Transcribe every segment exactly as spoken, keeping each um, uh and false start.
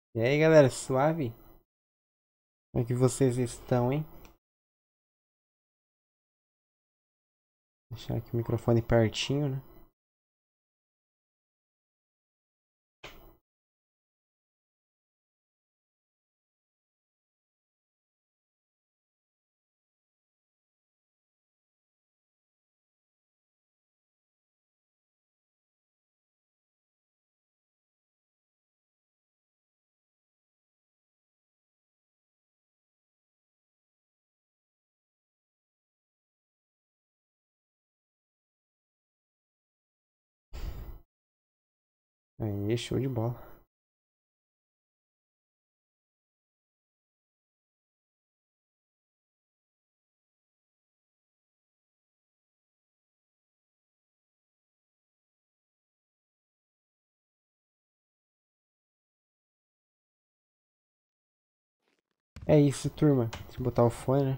E aí galera, suave? Como é que vocês estão, hein? Deixar aqui o microfone pertinho, né? Aí, show de bola. É isso, turma. Deixa eu botar o fone, né?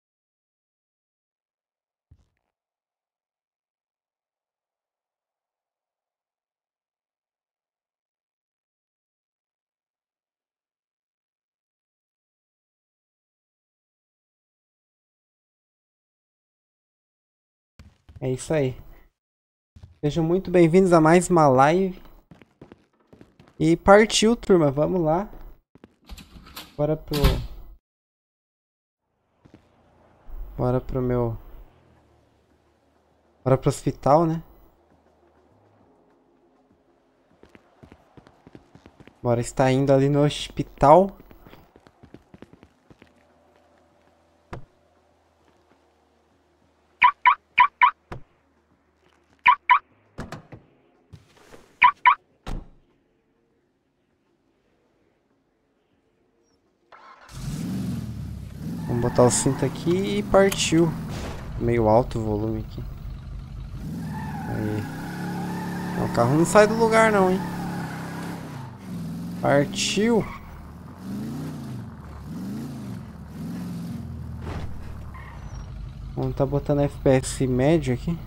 É isso aí. Sejam muito bem-vindos a mais uma live. E partiu, turma. Vamos lá. Bora pro... Bora pro meu... Bora pro hospital, né? Bora estar indo ali no hospital. Vamos botar o cinto aqui e partiu. Meio alto o volume aqui. Aí. O carro não sai do lugar não, hein? Partiu! Vamos tá botando F P S médio aqui.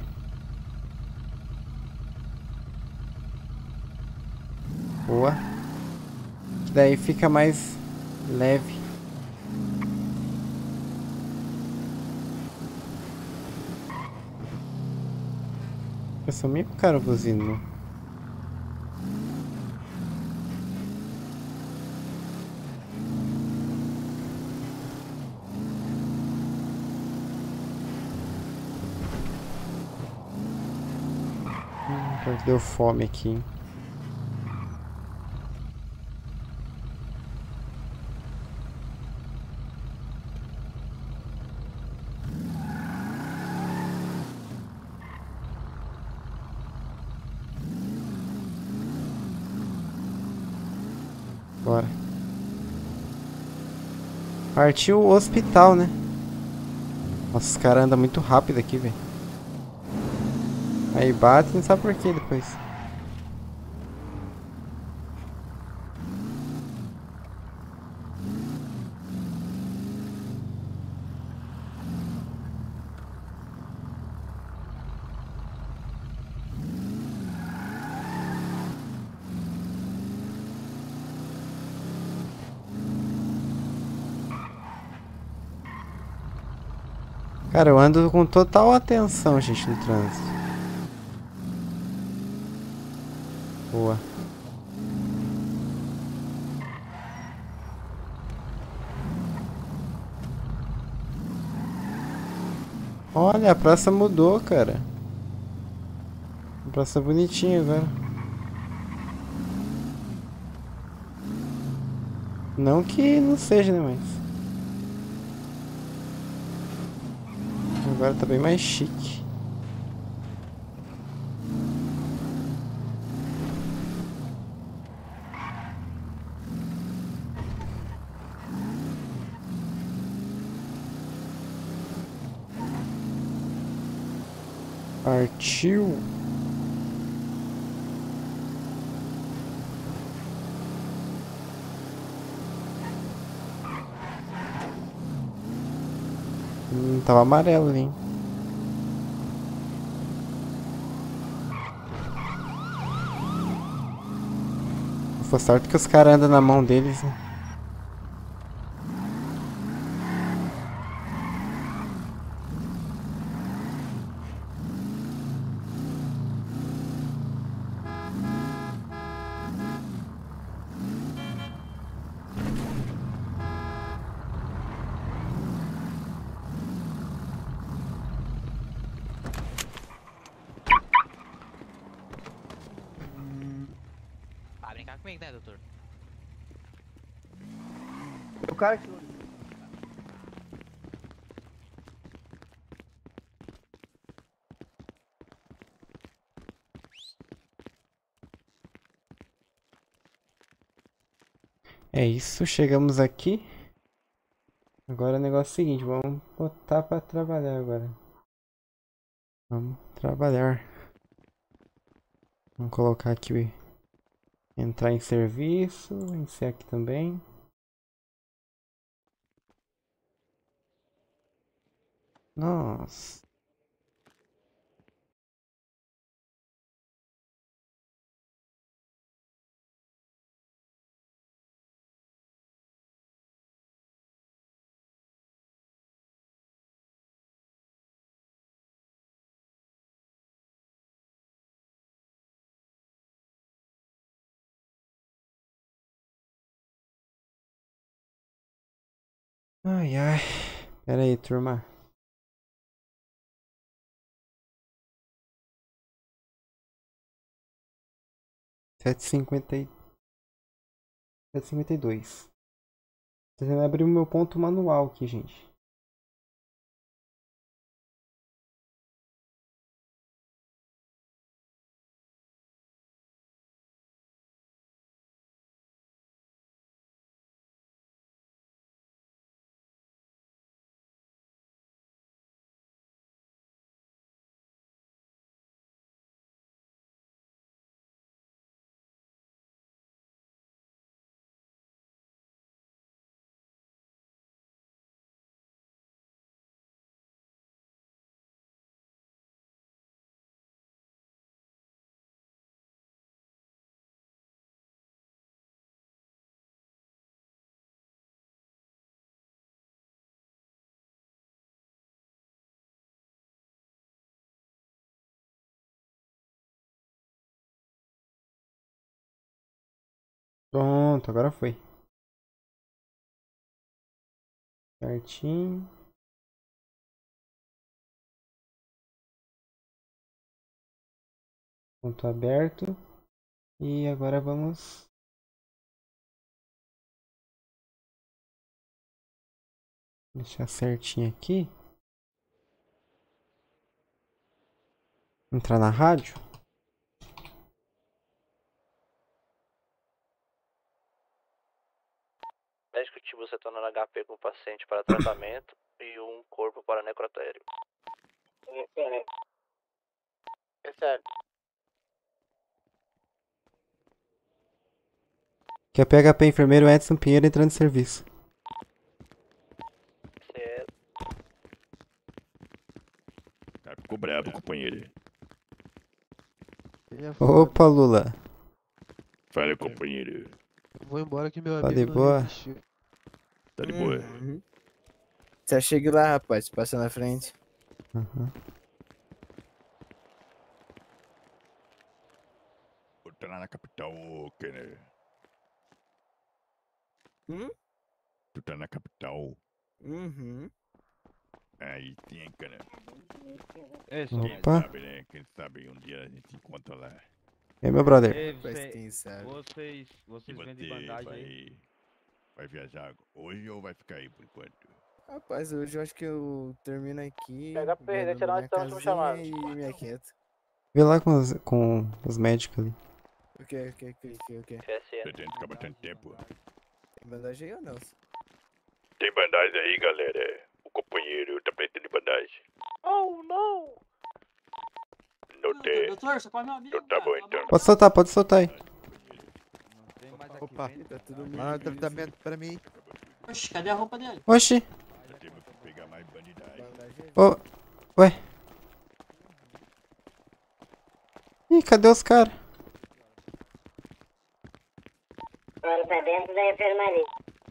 Boa. Que daí fica mais leve. Eu sou meio cara buzino. Hum, deu fome aqui, hein? Bora. Partiu o hospital, né? Nossa, os caras andam muito rápido aqui, velho. Aí bate, não sabe por que depois. Cara, eu ando com total atenção, gente, no trânsito. Boa. Olha, a praça mudou, cara. A praça bonitinha agora. Não que não seja, né, mas... Agora tá bem mais chique. Partiu. Hum, tava amarelo ali, hein? Pô, sorte que os caras andam na mão deles, né? Ah, vem cá comigo, né, doutor? O cara que... É isso, chegamos aqui. Agora o negócio é o seguinte, vamos botar pra trabalhar agora. Vamos trabalhar. Vamos colocar aqui, entrar em serviço, esse aqui também. Nossa. Ai, ai. Pera aí, turma. sete e cinquenta e... sete e cinquenta e dois. Tô tentando abrir o meu ponto manual aqui, gente. Pronto, agora foi. Certinho. Ponto aberto. E agora vamos... deixar certinho aqui. Entrar na rádio. Médico Tibu retornando H P com o paciente para tratamento e um corpo para necrotério. É sério. Que é P H P enfermeiro Edson Pinheiro entrando em serviço. Certo. Cara, ficou bravo, companheiro. Opa, Lula. Fala, companheiro. Vou embora que meu Tá amigo de não boa? resistiu. Tá de boa? Uhum. Já chegue lá, rapaz. Passa na frente. Uhum. Tu tá lá na capital, ô, Kenner. Hum? Tu tá na capital. Uhum. Aí tem, cara. Esse, Quem Opa. sabe, né? Quem sabe um dia a gente se encontra lá. E aí, meu brother? Ei, Mas você, quem sabe. vocês, E vocês vendem você bandagem aí? vai, vai viajar hoje ou vai ficar aí por enquanto? Rapaz, hoje eu acho que eu termino aqui. Pega vou perda, na tirar minha onde tá o último chamado. casinha e me aquieto. Vê lá com os, com os médicos ali. O que, o que, o que, o que, o que? F S N. Pretende ficar bastante tempo? Tem bandagem aí ou não? Tem bandagem aí, galera. O companheiro tá precisando de bandagem. Oh, não! Não tem. Doutor, você pode meu amigo, Então tá cara, bom, pelo então. amor Pode soltar, pode soltar aí. de Deus. Não tem mais aqui, Opa. vende. Tá tudo Manda meio tratamento pra mim. Oxi, cadê a roupa dele? Oxi. Já temos que pegar mais bandidagem. bandagem aí. Ô. Ué. Ih, cadê os caras? Foram pra dentro da enfermaria.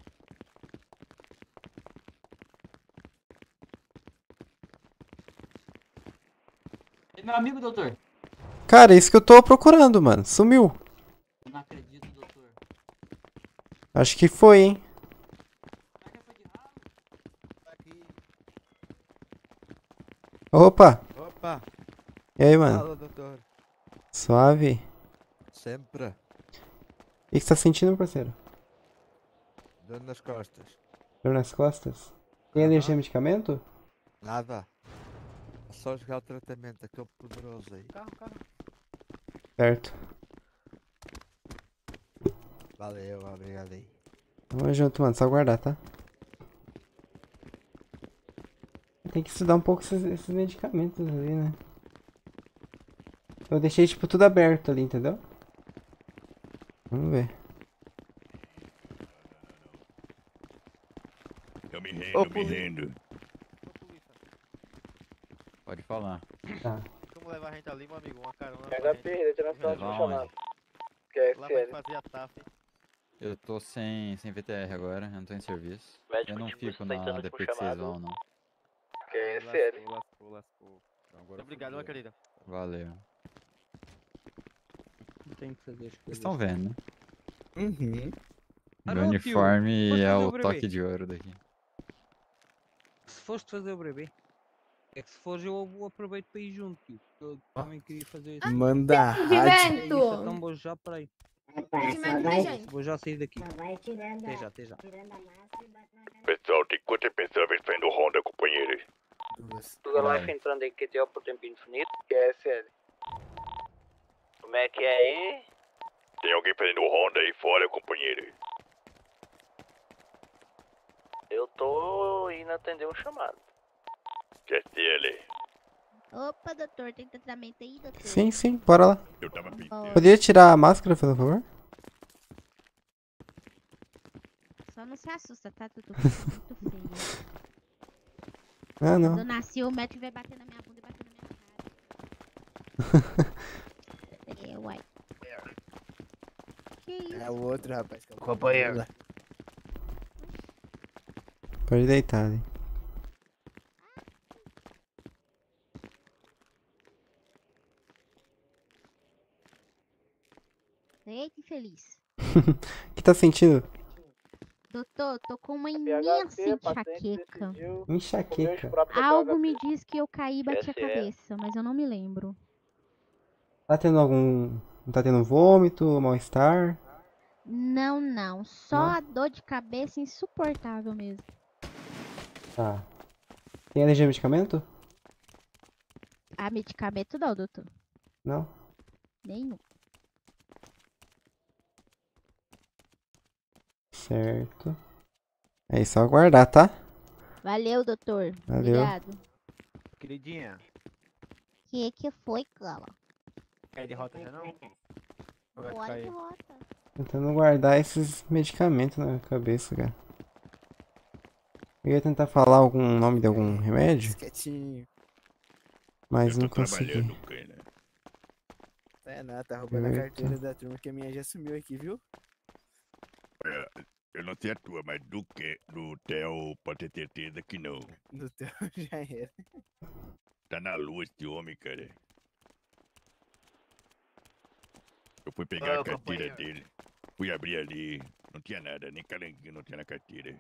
E meu amigo, doutor? Cara, é isso que eu tô procurando, mano. Sumiu. Eu não acredito, doutor. Acho que foi, hein? Será que foi de ralo? Aqui. Opa! Opa. E aí, mano? Fala, doutor. Suave? Sempre. O que que você tá sentindo, parceiro? Dor nas costas. Dor nas costas? Tem Aham. alergia a medicamento? Nada. É só jogar o tratamento, aquele poderoso aí. Carro, carro. Certo. Valeu, obrigado aí. Tamo junto, mano. Só aguardar, tá? Tem que estudar um pouco esses, esses medicamentos ali, né? Eu deixei, tipo, tudo aberto ali, entendeu? Vamos ver. Eu me rendo, me rendo. Pode falar. Tá. Como levar a gente ali, meu amigo? Uma carona. H P, deixa nós falar de Levar chamado. onde? Que é Lá pra gente S L. fazer a T A F. Eu tô sem, sem V T R agora, eu não tô em serviço. Médico Eu não de fico polícia na tentando A D te P que vocês chamado. vão, não. Que é S L. Lascou, lascou, lascou. Agora Obrigado, meu querido. Valeu. Tem que fazer as Vocês estão vendo, né? Uhum. Ah, Meu não, tio. uniforme Posso é fazer o o brevê? toque de ouro daqui. Se foste fazer o brevê. É que se fores eu aproveito para ir junto, tio. Eu também queria fazer isso. Manda a rádio. É isso, então vou já para aí. Rapaz, só vai, Vou já sair daqui. só vai tirando, Até a- já, até já. tirando a máscara e bate na cara. Pessoal, tem quantas pessoas saindo Honda, companheiro? Duas. Tudo Vai. life entrando aí que tem por tempo infinito. Que é S L. Como é que é aí? Tem alguém fazendo Honda aí fora, companheiro? Eu tô indo atender um chamado. Que S L? Opa, doutor, tem tratamento aí, doutor? Sim, sim. Bora lá. Eu tava pedindo. Poderia tirar a máscara, por favor? Só não se assusta, tá, tudo muito feio. Ah, Quando não. eu nasci, o médico vai bater na minha bunda e bater na minha cara. É, uai. Que isso? É o outro, rapaz. que é o Companheiro. Lula. Pode deitar ali. Eita, infeliz. O que tá sentindo? Doutor, tô com uma imensa enxaqueca. Enxaqueca. Algo me diz que eu caí e bati a Essa é. cabeça, mas eu não me lembro. Tá tendo algum... Não tá tendo vômito, mal-estar? Não, não. Só Não? a dor de cabeça insuportável mesmo. Tá. Tem alergia a medicamento? Ah, medicamento não, doutor. Não? Nenhum. Certo. É só aguardar, tá? Valeu, doutor. Valeu. Obrigado. Queridinha, Que que foi, Cala? quer de rota já não? Ou vai ficar Olha aí? que rota. Tentando guardar esses medicamentos na cabeça, cara. Eu ia tentar falar algum nome de algum remédio, Quietinho. mas Eu não tô consegui. trabalhando, cara. É nada, tá roubando a Eita. carteira da turma que a minha já sumiu aqui, viu? É, eu não sei a tua, mas do que do Theo pode ter certeza que não. No teu já era. Tá na lua esse homem, cara. Eu fui pegar Ô, a carteira companheiro. dele. Fui abrir ali. Não tinha nada, nem calanguinho não tinha na carteira.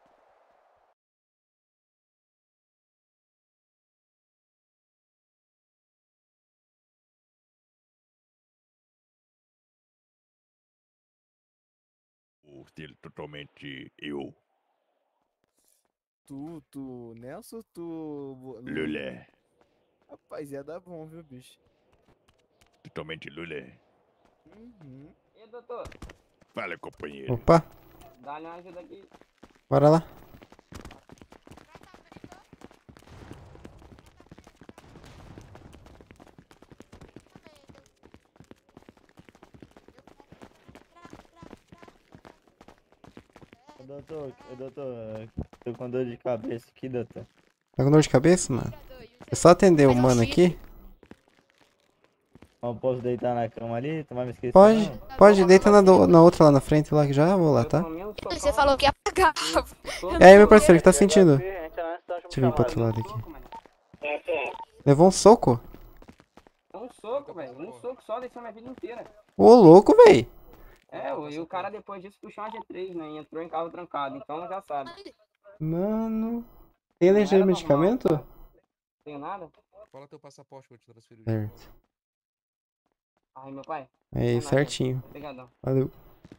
Ou ser totalmente eu, Tu, tu, Nelson, tu... Lu- Lulé. Rapaz, ia dar bom, viu, bicho? Totalmente Lulé. Uhum. E doutor, Fala, companheiro. Opa, dá-lhe uma ajuda aqui. bora lá. Doutor, doutor, tô com dor de cabeça aqui, doutor. Tá com dor de cabeça, mano? É só atender o mano aqui. Não posso deitar na cama ali? Tu vai me esquecer? Pode, não? pode, deita na, do- na outra lá na frente lá que já vou lá, tá? Você falou que ia pagar. E aí, meu parceiro, o que tá sentindo? A gente não está Deixa eu vir pro outro lado aqui. Mano. Levou um soco? Um soco, velho. Um soco só deixou minha vida inteira. Ô, louco, véi. É, e o cara depois disso puxou uma G três, né? E entrou em carro trancado, então já sabe. Mano. Tem alergia de medicamento? Tenho nada? Fala teu passaporte, vou te transferir. Certo. Ai, meu pai. Aí, certinho. Obrigadão. Valeu.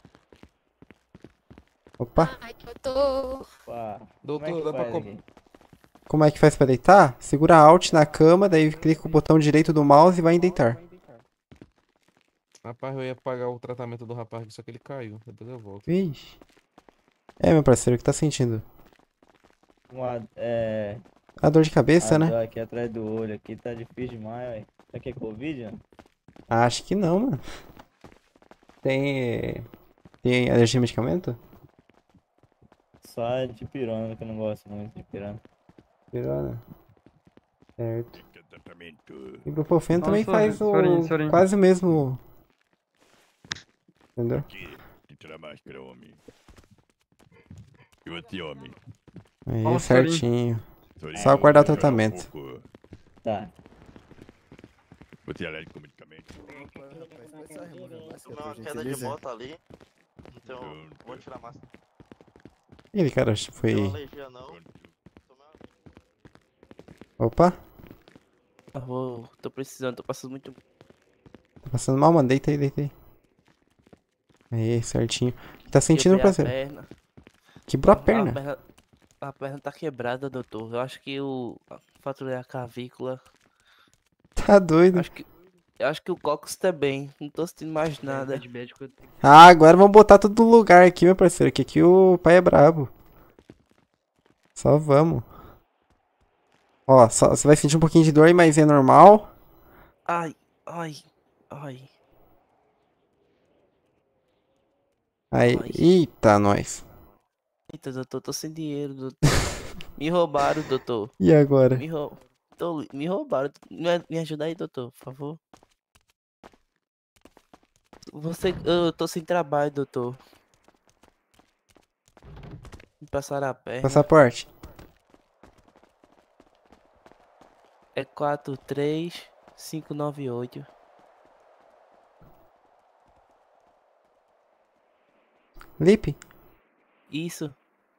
Opa, Ai, que eu tô... Pá, Doutor, como é que dá pra faz com- aqui? como é que faz pra deitar? Segura Alt na cama, daí clica com o botão direito do mouse e vai em deitar. Rapaz, eu ia pagar o tratamento do rapaz, só que ele caiu. Depois eu volto. Vixe. É, meu parceiro, o que tá sentindo? Uma, é... A dor de cabeça, a né? dor aqui atrás do olho aqui tá difícil demais, velho. Isso aqui é Covid, né? Acho que não, mano. Tem. Tem alergia a medicamento? Só de pirona, que eu não gosto muito de pirona. Pirona. Certo. Que tratamento. Ibuprofeno também Nossa, faz o Sorinho, Sorinho. quase o mesmo. Entendeu? Aqui. Tira a máscara, homem. E você, homem? Aí, Ó, o certinho. Sorinho, Só aguardar o melhora um tratamento. pouco. Tá. Você é alérgico ao medicamento? Uma queda de moto ali. Então, Pronto. vou tirar a máscara. Ele, cara, foi. Não alergia não. Opa, Eu vou, tô precisando, tô passando muito. tá passando mal, mano. Deita aí, deita aí. Aí, certinho. Tá sentindo, Quebrei a parceiro? perna. Quebrou a A perna. perna, a perna tá quebrada, doutor. Eu acho que o faturei a clavícula. Tá doido. Acho que eu acho que o cóccix também. Não tô sentindo mais nada. De médico, eu tenho. Ah, agora vamos botar tudo no lugar aqui, meu parceiro. Que aqui o pai é brabo. Só vamos. Ó, só, você vai sentir um pouquinho de dor, mas é normal. Ai, ai, ai. Aí, Ai. eita, nós. Eita, doutor, tô sem dinheiro, doutor. Me roubaram, doutor. E agora? Me, rou... tô... Me roubaram. Me, me ajuda aí, doutor, por favor. Você... Eu tô sem trabalho, doutor. Me passaram a perna. Passaporte. É quatro três cinco nove oito. Lipe? Isso.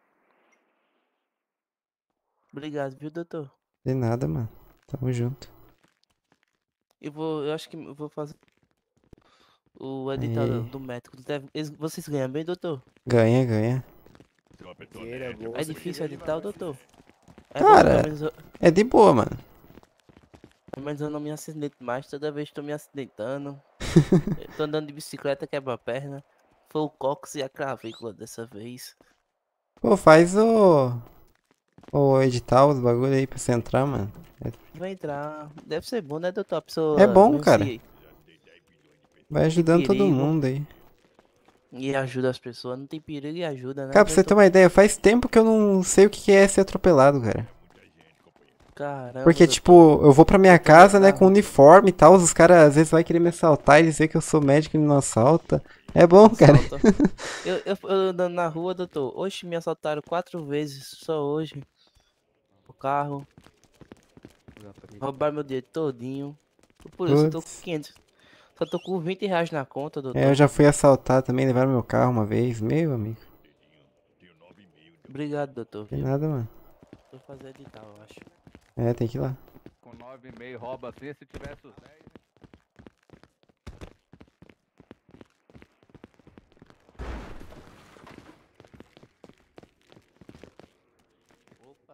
Obrigado, viu, doutor? De nada, mano. Tamo junto. Eu vou... Eu acho que eu vou fazer... O edital Aí. do, do médico. Deve- eles- Vocês ganham bem, doutor? Ganha, ganha. Você é uma pessoa Dinheiro é alérgica, bom. É você- difícil editar o doutor? É Cara. bom, pelo menos eu- É de boa, mano. Pelo menos eu não me acidento mais, toda vez tô me acidentando. Eu tô andando de bicicleta, quebra a perna. Foi o cóccix e a clavícula dessa vez. Pô, faz o. O edital, os bagulho aí pra você entrar, mano. Vai entrar. Deve ser bom, né, doutor? A pessoa É bom, mesmo cara. se- Vai ajudando todo perigo. mundo aí. E ajuda as pessoas. Não tem perigo e ajuda, né? Cara, pra você ter doutor? uma ideia, faz tempo que eu não sei o que que é ser atropelado, cara. Caramba, Porque, doutor. tipo, eu vou pra minha Eu tô casa, né, ligado. com uniforme e tal, os caras às vezes vai querer me assaltar e dizer que eu sou médico e me não assalta. É bom, cara. Assalta. eu, eu, eu andando na rua, doutor. Hoje me assaltaram quatro vezes, só hoje. O carro. Roubaram meu dinheiro todinho. Por isso eu tô com Putz. quinhentos. Só tô com vinte reais na conta, doutor. É, eu já fui assaltar também, levaram meu carro uma vez. Meu amigo. Obrigado, doutor. Tem viu? nada, mano. Vou fazer edital, eu acho. É, tem que ir lá. Com nove e meio rouba assim, se tivesse os dez. Opa.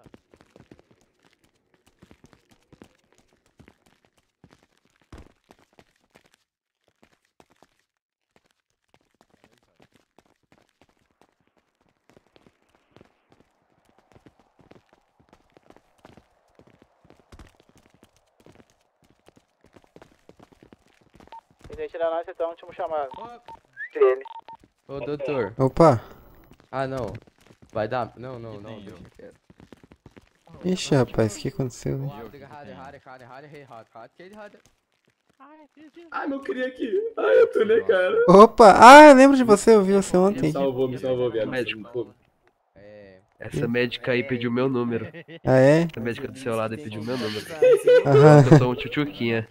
Tentei tirar nós, então, último chamado. Ô, doutor. Opa. Ah, não. Vai dar... Não, não, não. Deixa quieto. Ixi, rapaz, o que aconteceu, né? Digga, hade, hade, hade, hade, hade, hade, hade, hade. Ai, meu cria aqui. Ai, eu tô, né, cara? Opa! Ah, eu lembro de você, eu vi você ontem. Me salvou, me salvou, viado. Médico. Essa médica aí pediu meu número. Ah, é? Essa médica do seu lado aí pediu meu número. Aham. Eu sou um tchutchuquinha.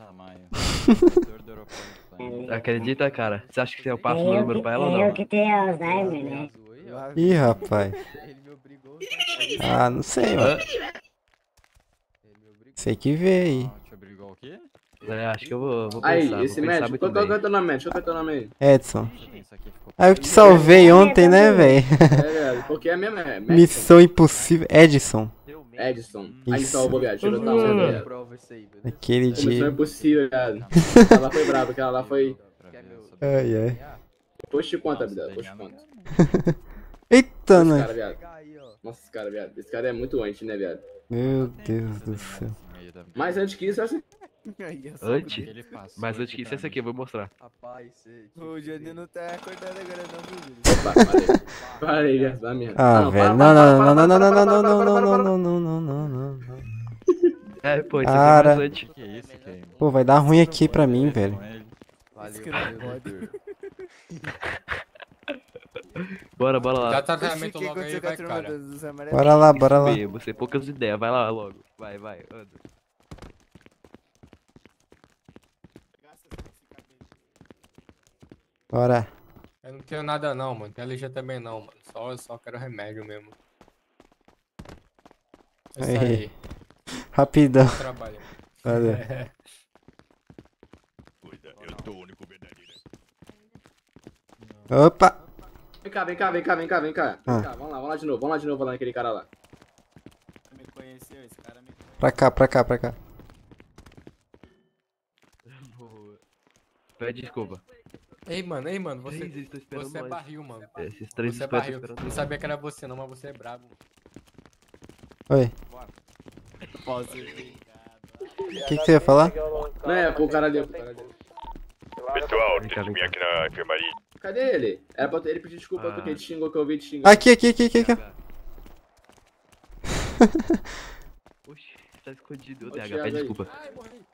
Acredita, cara? Você acha que eu passo meu número pra ela ou não? Eu que tenho Alzheimer, né? Ih, rapaz. Ah, não sei, mano. Sei que vê aí. É, acho que eu vou, vou Aí, pensar, esse vou pensar médico, muito qual qual que é bem. o teu nome, médico? Qual que é o teu nome aí? Edson. Ah, eu te salvei ontem, né, velho? É, viado, porque é mesmo, é Madison. Missão impossível. Edson. Edson. Aí Isso. salvou, viado, tirou tua onda, viado. Aquele Missão dia. impossível, viado. Aquela lá foi brava, aquela lá foi... Ai, ai. Depois te conta, viado, depois te conta. Eita, Esse né? cara, viado. Nossa, esse cara, viado. Esse cara é muito anti, né, viado? Meu Deus do céu. Mas antes que isso, assim... Antes? Mas antes que isso, esse aqui eu vou mostrar. O Johnny não tá acordando agora não, viu, Júlio? Opa, parei. Parei, viado, dá merda. Ah, velho. Não, não, não, não, não, não, não, não, não, não, não, não, não, não, não, não. É, pô, isso Cara. aqui é mais antes. Pô, vai dar ruim aqui pra mim, velho. Bora, bora lá. Dá tratamento logo aí, vai, cara. Bora lá, bora lá. Bem, você poucas ideias, vai lá logo. Vai, vai, anda. Bora. Eu não tenho nada não, mano. Tem L G também não, mano. Só, eu só quero remédio mesmo. É isso Aí. aí. Rapidão. Bom trabalho. Valeu. Eu tô o único verdadeiro. Opa! Vem cá, vem cá, vem cá, vem cá, vem cá. Ah. Vem cá, vamos lá, vamos lá de novo, vamos lá de novo, lá naquele cara lá. Me conheceu, esse cara me conheceu. Pra cá, pra cá, pra cá. Pede desculpa. Ei, mano, ei, mano. Você, Três, eles tão esperando você é nós. barril, mano. Esses três Você é estão barril. esperando Não nós. sabia que era você não, mas você é brabo. Oi. Posso ver. O que, que você ia falar? Não é, pro cara ali, pro cara ali. Pessoal, tem que vir aqui na enfermaria. Cadê ele? Era pra ele pedir desculpa Ah. porque ele te xingou, que eu ouvi te xingar. Aqui, aqui, aqui, aqui, aqui. Oxi, tá escondido. Ô, D H, Thiago pede aí. desculpa. Ai, morri.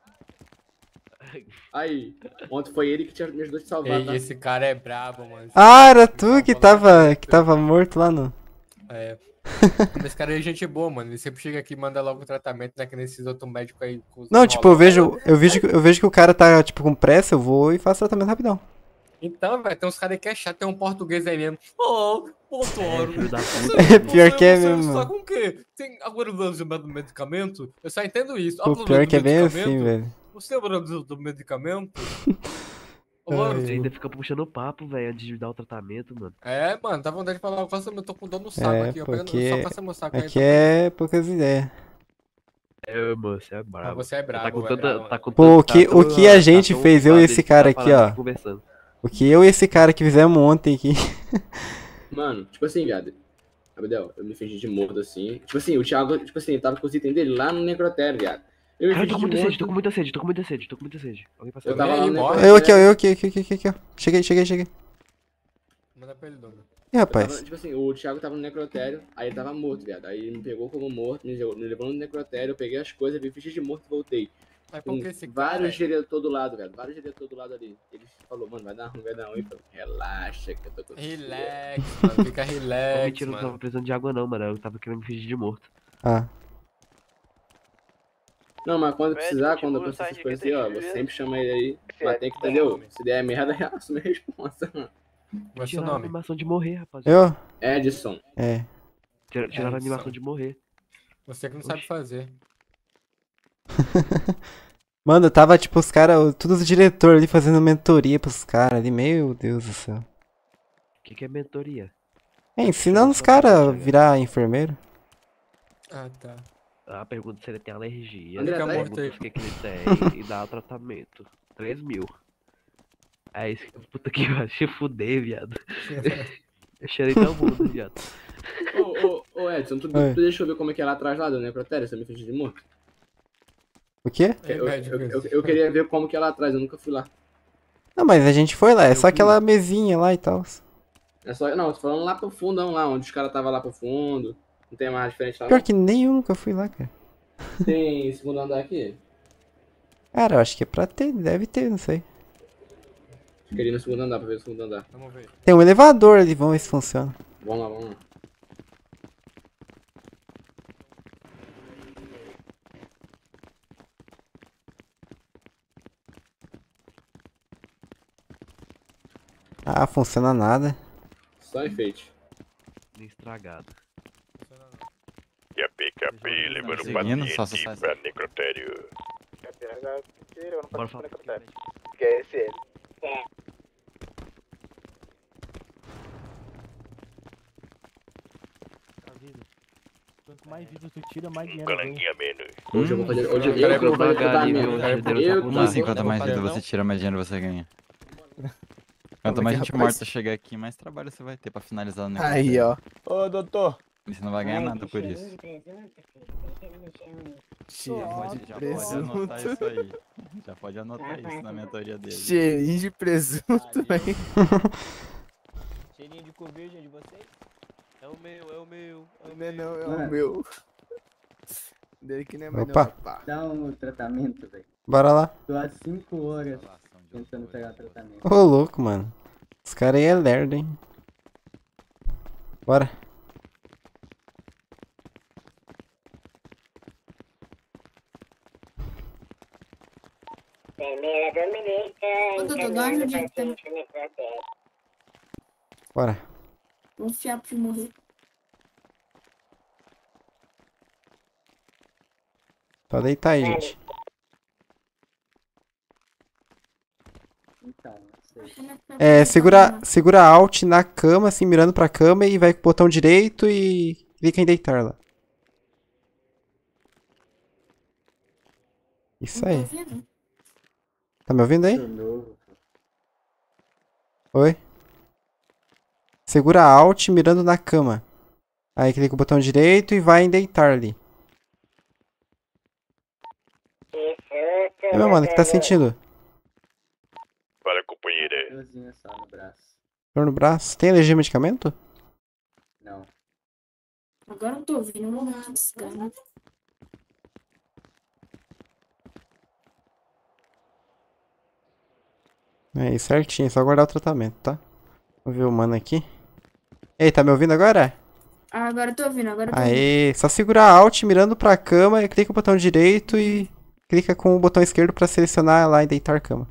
Aí, ontem foi ele que tinha, me ajudou a te salvar, Ei, tá? esse cara é brabo, mano. Esse Ah, era cara tu que me tava, salvou que tava morto lá no... É. Esse cara é gente boa, mano. Ele sempre chega aqui e manda logo o tratamento, né? Que nesses outros médicos aí. com os Não, tipo, eu enrolados. vejo, eu vejo, que- eu vejo que o cara tá, tipo, com pressa, eu vou e faço tratamento rapidão. Então, velho, tem uns caras aí que é chato. Tem um português aí mesmo. Oh, Montoro. filho da É, pior que é mesmo. Só com o quê? Tem agora do medicamento? Eu só entendo isso. O pior que é bem assim, velho. Você é o do, do medicamento? Ô, Ai. mano, Você ainda fica puxando papo, velho, antes de dar o tratamento, mano. é, mano, dá vontade de falar. Nossa, eu tô com dor no saco É, aqui. ó, pegando- porque- Só passa meu saco aí. Aqui é poucas ideias. É, mano, você é Ah, brabo. você é brabo, Tá com é tanta. brabo. Tá com Pô, o tanta- que, tá o tão- que a tá gente tão fez, eu e ocupado, esse ele cara tá aqui, falando, ó. Conversando. O que eu e esse cara que fizemos ontem aqui. Mano, tipo assim, viado. Abdel, eu me fingi de morto assim. Tipo assim, o Thiago, tipo assim, tava com os itens dele lá no necrotério, viado. Eu me Cara, eu tô fingi com de muita sede, tô morto. com muita sede, tô com muita sede, tô com muita sede. Alguém passa Eu pra tava mim? lá no Ei, bora. necrotério. Eu aqui, ó, eu aqui, aqui, aqui, aqui, aqui, ó. Cheguei, cheguei, cheguei. Manda pra ele, Dono. Ih, Eu tava, rapaz. tipo assim, o Thiago tava no necrotério, aí ele tava morto, viado. Aí ele me pegou como morto, me levou, me levou no necrotério, eu peguei as coisas, me fingi de morto e voltei. Mas Com por que esse cara? vários diretores do lado, velho. Vários diretores do lado ali. Ele falou, mano, vai dar ruim, vai dar ruim. Eu falei, relaxa que eu tô com você. Relax, mano. Fica Ô, relax, mentira, eu não tava mano. precisando de água não, mano. Eu tava querendo me fingir de morto. Ah. Não, mas quando Médico, precisar, quando segura, acontecer essas sai coisas de assim, ó, vida. você sempre chama ele aí. Sim, Mas tem que, é entendeu? nome. Se der merda, assume a responsa. Qual é seu Tiraram a nome? animação de morrer, rapaziada. Eu? Edson. É. Tira- Tiraram a Edson. animação de morrer. Você que não sabe Oxi. fazer. Mano, tava tipo os caras, todos os diretores ali fazendo mentoria pros caras ali. Meu Deus do céu. O que, que é mentoria? É, ensinando os caras a virar enfermeiro. Ah, tá. Ah, pergunta se ele tem alergia. André, Fica tá aí? morto Pergunta aí. o que, que ele tem e dá o tratamento. três mil. É isso que puta que vai se fuder, viado. Eu cheirei tão mundo, viado. Ô, ô, ô, Edson, tu, tu Oi. deixa eu ver como é que é lá atrás lá do necrotério, você me fingiu de morto? O quê? Ei, Eu, médico. eu, eu, eu queria ver como que é lá atrás, eu nunca fui lá. Não, mas a gente foi lá, é Eu só fui. aquela mesinha lá e tal. É só, não, tô falando lá pro fundão lá, onde os caras tava lá pro fundo. Não tem mais diferente lá, Pior não? que nem eu nunca fui lá, cara. Tem segundo andar aqui? Cara, eu acho que é pra ter, deve ter, não sei. Queria ir no segundo andar pra ver o segundo andar. Vamos ver. Tem um elevador ali, vamos ver se funciona. Vamos lá, vamos lá. Ah, funciona nada. Só enfeite. Estragado. E a P K P levando o Seguindo, só paciente acessar pra necrotério. Bora falar. Que é esse ele. Quanto mais vida tu tira, mais Um dinheiro vem. calanguinha menos. Hoje eu vou fazer. Hoje eu Peraí, eu vou fazer pagar ali, tratamento. meu Deus, Eu Como assim, tô- quanto mais vida não? você tira, mais dinheiro você ganha? Quanto Como é mais que gente rapaz? morta chegar aqui, mais trabalho você vai ter pra finalizar o Aí, necrotério. ó. Ô, doutor. E você não vai ganhar nada por isso. Cheirinho de Já pode anotar presunto. isso aí. Já pode anotar isso na mentoria dele. Cheirinho de presunto, hein? Cheirinho de cu virgem de vocês? É o meu, é o meu. Não é não, é Mano. o meu. Dele que não é mais não, Opa. rapá. Dá um tratamento, velho. Bora lá. Tô há cinco horas tentando pegar tratamento. Ô, louco, mano. Os caras aí é lerdo, hein? Bora. Primeira dominica, Ô, Dudu, internando dorme onde é que tá? paciente no necrotério. Bora. Vou enfiar pra morrer. Só deitar aí, gente. Então, não sei. É, segura, segura Alt na cama, assim, mirando pra cama e vai com o botão direito e clica em deitar lá. Isso aí. Tá me ouvindo aí? Tô novo. Oi? Segura Alt mirando na cama. Aí clica o botão direito e vai em deitar ali. É, meu mano, o que tá sentindo? Fala, companheira. Dorzinha só no braço. Dor no braço? Tem alergia a medicamento? Não. Agora eu tô ouvindo, eu vou dar uma descarga. Aí, certinho, é só guardar o tratamento, tá? Vou ver o mano aqui. Ei, tá me ouvindo agora? Ah, agora eu tô ouvindo, agora eu tô ouvindo. Aê, só segurar Alt mirando pra cama, clica o botão direito e clica com o botão esquerdo pra selecionar lá e deitar cama.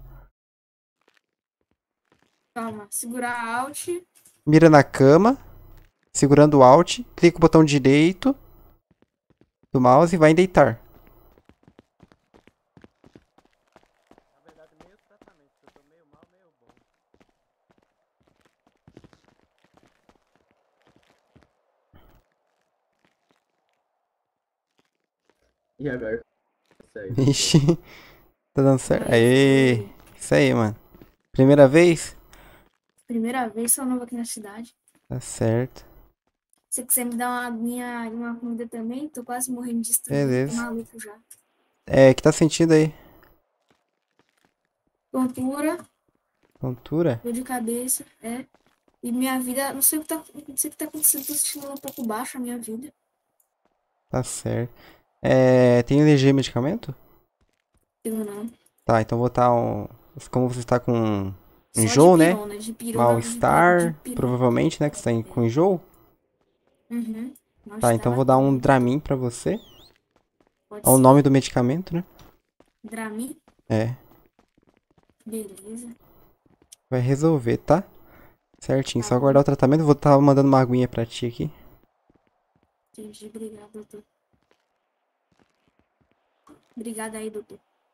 Calma, segurar Alt. Mira na cama, segurando o Alt, clica o botão direito do mouse e vai em deitar. E agora? Sério. Vixe, tá dando certo. Aê, isso aí, mano. Primeira vez? Primeira vez, sou nova aqui na cidade. Tá certo. Se você quiser me dar uma aguinha e uma comida também, tô quase morrendo de estômago. Beleza. Tô maluco já. É, que tá sentindo aí? Tontura, Tontura? dor de cabeça, é. E minha vida, não sei o que tá, não sei o que tá acontecendo, tô sentindo um pouco baixa a minha vida. Tá certo. É, tem alergia a medicamento? Eu não. Tá, então vou botar um... Como você tá com Só enjoo, de né? pirona, de pirona, Mal-estar, de pirona. provavelmente, né? Que você tá em- com enjoo. Uhum. Tá, então vou dar um Dramin pra você. Pode É o ser. nome do medicamento, né? Dramin, É. beleza. Vai resolver, tá? Certinho, só aguardar o tratamento. Vou estar mandando uma aguinha pra ti aqui. Entendi, obrigado, doutor. Obrigada aí, doutor.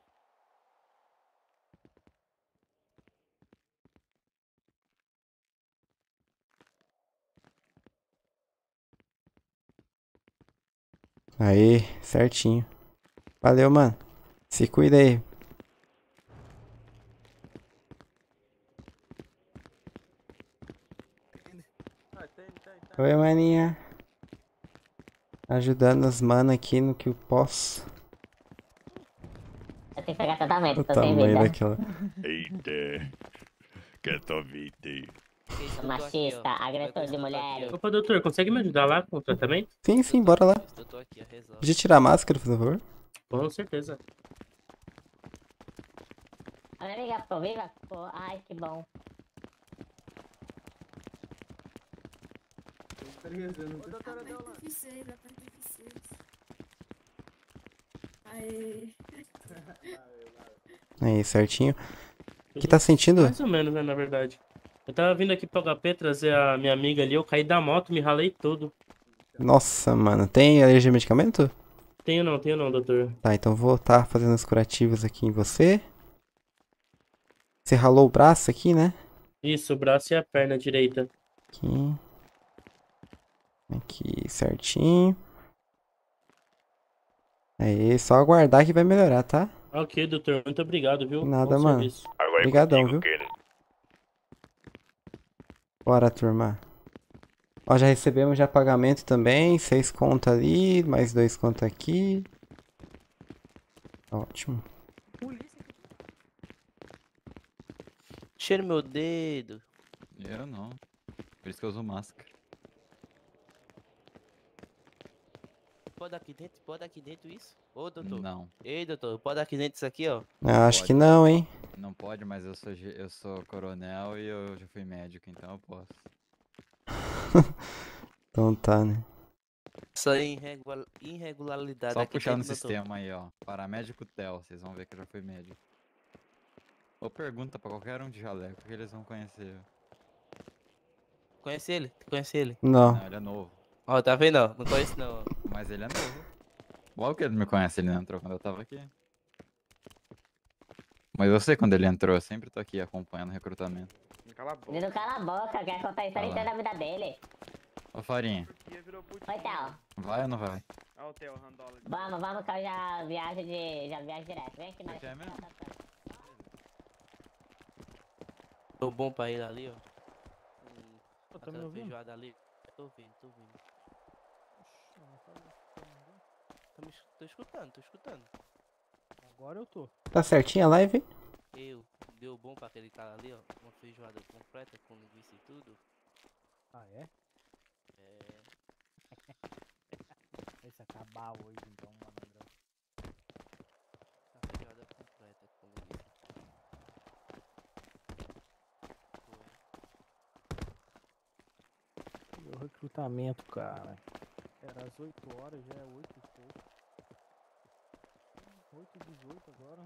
Aí, certinho. Valeu, mano. Se cuida aí. Oi, maninha. Ajudando os mano aqui no que eu posso. Eu tenho que pegar tratamento, O tô sem tamanho vida. daquela. Eita. Quer tua vida aí? Machista, agressor de mulheres. Opa, doutor, consegue me ajudar lá com o tratamento? Sim, sim, bora lá. Eu tô aqui, resolve. Podia tirar a máscara, por favor? Com certeza. A minha amiga ficou viva? Ficou. Ai, que bom. Ô, doutora Deolane. F seis, aperta F seis. Aê. Aí, certinho. O que tá sentindo? Mais ou menos, né, na verdade. Eu tava vindo aqui pro H P trazer a minha amiga ali, eu caí da moto, me ralei todo. Nossa, mano. Tem alergia a medicamento? Tenho não, tenho não, doutor. Tá, então vou estar fazendo os curativos aqui em você. Você ralou o braço aqui, né? Isso, o braço e a perna direita. Aqui. Aqui, certinho. Aí, só aguardar que vai melhorar, tá? Ok, doutor, muito obrigado, viu? Nada, Bom mano. serviço. Obrigadão, viu? Bora, turma. Ó, já recebemos já pagamento também. Seis contas ali, mais dois contas aqui. Ótimo. Cheira meu dedo. Eu não. Por isso que eu uso máscara. Pode aqui dentro? Pode aqui dentro isso? Ô, doutor. Não. Ei, doutor, pode aqui dentro isso aqui, ó. Ah, acho Pode. que não, hein? Não pode, mas eu sou, ge- eu sou coronel e eu já fui médico, então eu posso. Então tá, né? Isso aí, irregula- irregularidade Só aqui puxar no dentro, doutor. sistema aí, ó. Paramédico Tel, vocês vão ver que eu já fui médico. Ou pergunta pra qualquer um de jaleco que eles vão conhecer. Conhece ele? Conhece ele? Não. Não, ele é novo. Ó, tá vendo? Ó? Não conheço não. ó. Mas ele é novo. Logo que ele me conhece, ele entrou quando eu tava aqui. Mas eu sei quando ele entrou, eu sempre tô aqui acompanhando o recrutamento. Ele não cala a boca, quer contar a história Fala. inteira da vida dele. Ô Farinha, Oi, Theo. vai ou não vai? Olha o Theo Randola. Vamos, vamos que eu já viajo de. já viajo direto. Vem aqui, mais. Você quer mesmo? Tô bom pra ele ali, ó. Hum, Pô, tá me aquela ouvindo? feijoada ali. Tô ouvindo, tô ouvindo. Tô, me, es- tô escutando, tô escutando. Agora eu tô. Tá certinho a live? Eu, deu bom pra aquele cara ali, ó. Uma feijoada completa com linguiça e tudo. Ah, é? É. Vai se acabar hoje, então, mano. Uma feijoada completa com linguiça. Meu recrutamento, cara. Era às oito horas, já é oito e pouco. oito e dezoito agora.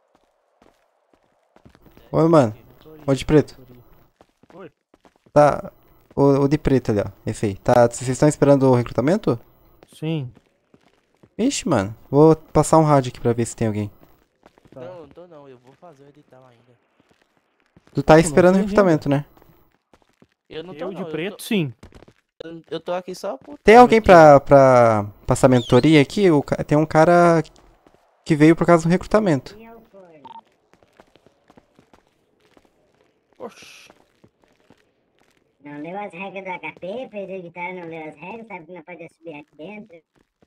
Oi, mano. Ô de preto. Oi. Tá. O, o de preto ali, ó. Esse aí. Tá. Vocês estão esperando o recrutamento? Sim. Ixi, mano. Vou passar um rádio aqui pra ver se tem alguém. Tá. Não, não tô não, eu vou fazer o edital ainda. Tu tá Pô, esperando o não tem recrutamento, né? Eu não tô Eu não, de preto, tô... sim. Eu, eu tô aqui só por... Tem alguém pra, pra passar mentoria aqui? O, ca- tem um cara que veio por causa do recrutamento. Oxi. Não leu as regras do H P, fez o editar, não leu as regras, sabe que não pode subir aqui dentro.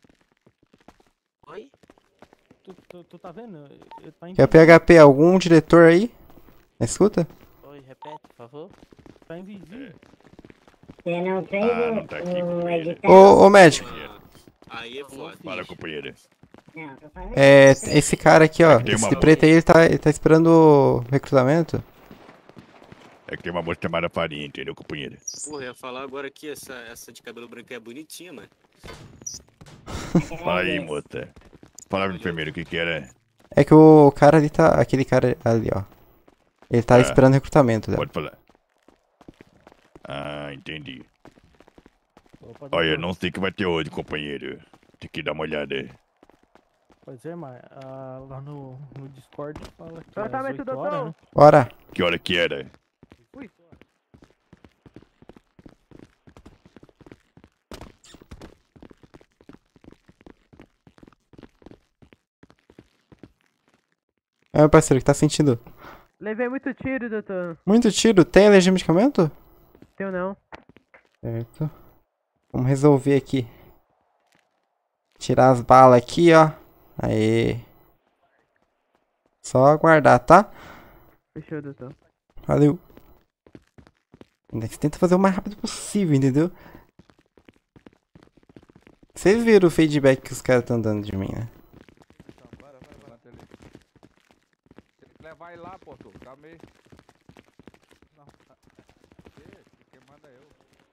Oi? Tu, tu, tu tá vendo? Eu, tá Quer P H P, algum diretor aí? Escuta? Oi, repete, por favor. Tá invisível. Você não fez Ah, o, não tá aqui, o editar? Ô, ô médico. Aí é foda. Fala, companheiro. Não, tô falando. É, esse cara aqui, ó. Tem Esse uma- de preto aí, ele tá, ele tá esperando o recrutamento. É que tem uma moça chamada Farinha, entendeu, companheiro? Porra, eu ia falar agora que essa, essa de cabelo branco é bonitinha, mano. Fala aí, moça. Fala pro enfermeiro o que que era. É que o cara ali tá. Aquele cara ali, ó. Ele tá Ah, esperando recrutamento dela. Pode falar. Ah, entendi. Opa, Olha, doutor. não sei o que vai ter hoje, companheiro. Tem que dar uma olhada. Pois é, mas ah, lá no, no Discord fala que é às Tratamento, oito horas, doutor. né? Bora. Que hora que era? Ui. É, meu parceiro, o que tá sentindo? Levei muito tiro, doutor. Muito tiro. Tem alergia a medicamento? Tenho não. Certo. Vamos resolver aqui. Tirar as balas aqui, ó. Aê. Só aguardar, tá? Fechou, doutor. Valeu. Ainda que você tenta fazer o mais rápido possível, entendeu? Vocês viram o feedback que os caras estão dando de mim, né? levar ele lá, pô, tu. Tá meio... Não, tá... Deixa, quem manda é eu.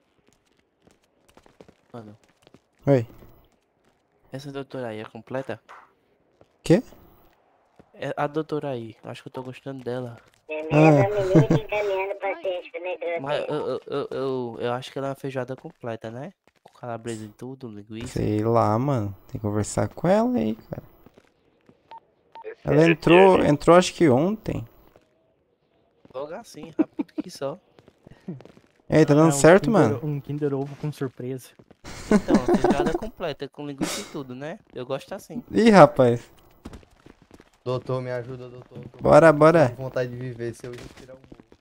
Mano, Oi. essa doutora aí é completa? Quê? É a doutora aí, acho que eu tô gostando dela. Beleza, menino encaminhando o paciente pro Mas necrotério. eu, eu, eu, eu, eu acho que ela é uma feijoada completa, né? Com calabresa em tudo, linguiça. Sei lá, mano. Tem que conversar com ela aí, cara. Ela entrou, entrou acho que ontem. Logo assim, rápido que só. E aí, tá dando É um certo, Kinder- mano? Um Kinder Ovo com surpresa. Então, feijoada completa, com linguiça e tudo, né? Eu gosto assim. Ih, rapaz. Doutor, me ajuda, doutor. Tô Bora, bora. com vontade de viver se eu respirar um.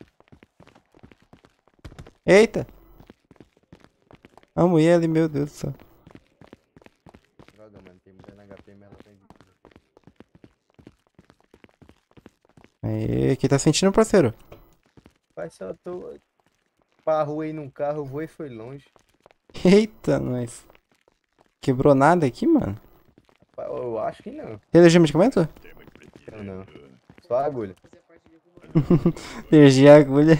Eita. A mulher ali, meu Deus do céu. Droga, mano, tem mulher na H P, mas ela tem. Aí, que tá sentindo, parceiro? Pai, só tô. Parruei num carro, eu voei e foi longe. Eita, nós. Quebrou nada aqui, mano? Pai, Eu acho que não. Tem energia e medicamento? Não, não. Só a agulha. Energia, agulha.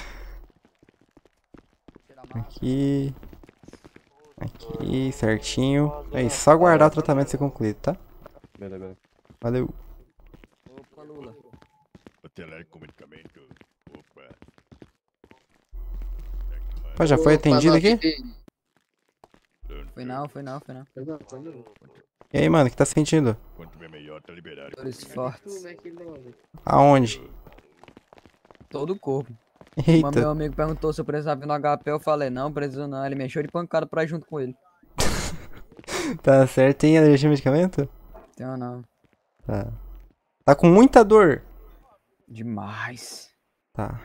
Aqui. Aqui, certinho. É só guardar o tratamento ser concluído, tá? Beleza, beleza. Valeu. Opa, Lula. Hotelar com medicamento. Opa. Pô, já foi atendido aqui? Foi não, foi não, foi não. E aí, mano, o que tá sentindo? Quanto tiver melhor, tá liberado. Dores fortes. Aonde? Todo o corpo. Eita. Mas meu amigo perguntou se eu precisava ir no H P, eu falei, não, preciso não. Ele me encheu de pancada pra ir junto com ele. Tá certo, tem energia e medicamento? Tenho não. Tá. Tá com muita dor? Demais. Tá.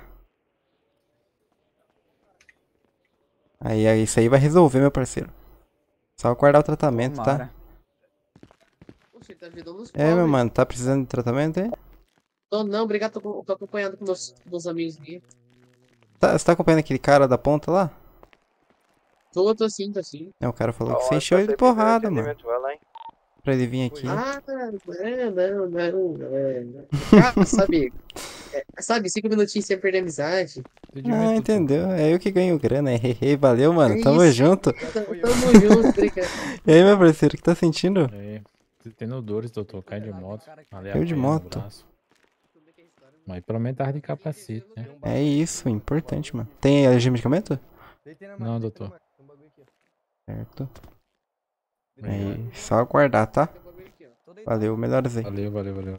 Aí, aí, isso aí vai resolver, meu parceiro. Só guardar o tratamento, tá? Tomara. Poxa, tá ajudando os É, meu pobres. mano, tá precisando de tratamento aí? Tô, não, obrigado, tô, co- tô acompanhando com meus, meus amigos aqui. Tá, você tá acompanhando aquele cara da ponta lá? Tô, tô sim, tô sim. Não, o cara falou que você encheu ele de porrada, mano. Vai lá, hein? Pra ele vir aqui. Ah, não, não, não. É... Ah, sabe, é, sabe, cinco minutinhos sem perder a amizade. Ah, entendeu? É eu que ganho grana. É, hehe, valeu, mano. É Tamo isso. junto. Tamo junto, obrigado. E aí, meu parceiro, o que tá sentindo? É, tendo dores, doutor, cai de moto. Ali Caiu de apanha no moto? braço. Mas pelo menos tava de capacete, né? É isso, importante, mano. Tem alergia a medicamento? Não, doutor. Certo. Aí, só aguardar, tá? Valeu, melhoras aí. Valeu, valeu, valeu.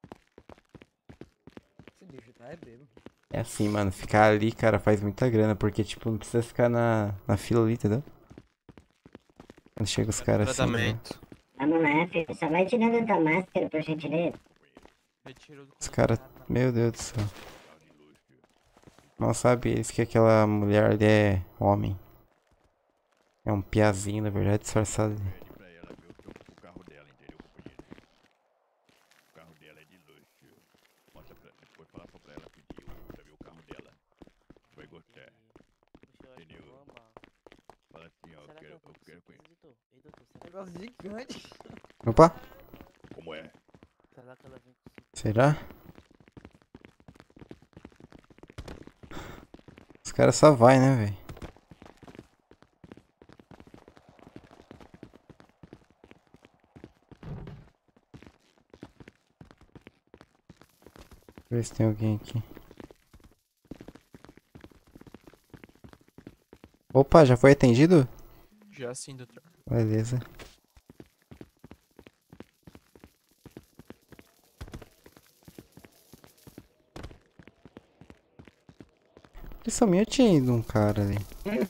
Esse bicho tá é bebo. É assim, mano, ficar ali, cara, faz muita grana, porque, tipo, não precisa ficar na, na fila ali, entendeu? Quando chega os caras assim. Tratamento. Vamos lá, filho. Só vai tirando a tua máscara, por gentileza. Os caras, meu Deus do céu. Não sabe eles que aquela mulher ali é homem. É um piazinho, na verdade, disfarçado. Pede pra ela ver o, o carro dela, entendeu, companheiro? O carro dela é de luxo. Mostra pra, depois fala só pra ela pedir o- pra ver o carro dela. Vai gostar. Entendeu? Fala assim, ó, eu quero, eu quero conhecer. Negócio gigante. Opa, Como é? será? Os caras só vai, né, velho? Ver se tem alguém aqui. Opa, já foi atendido? Já sim, doutor. Beleza. Eles só me tinha ido um cara ali.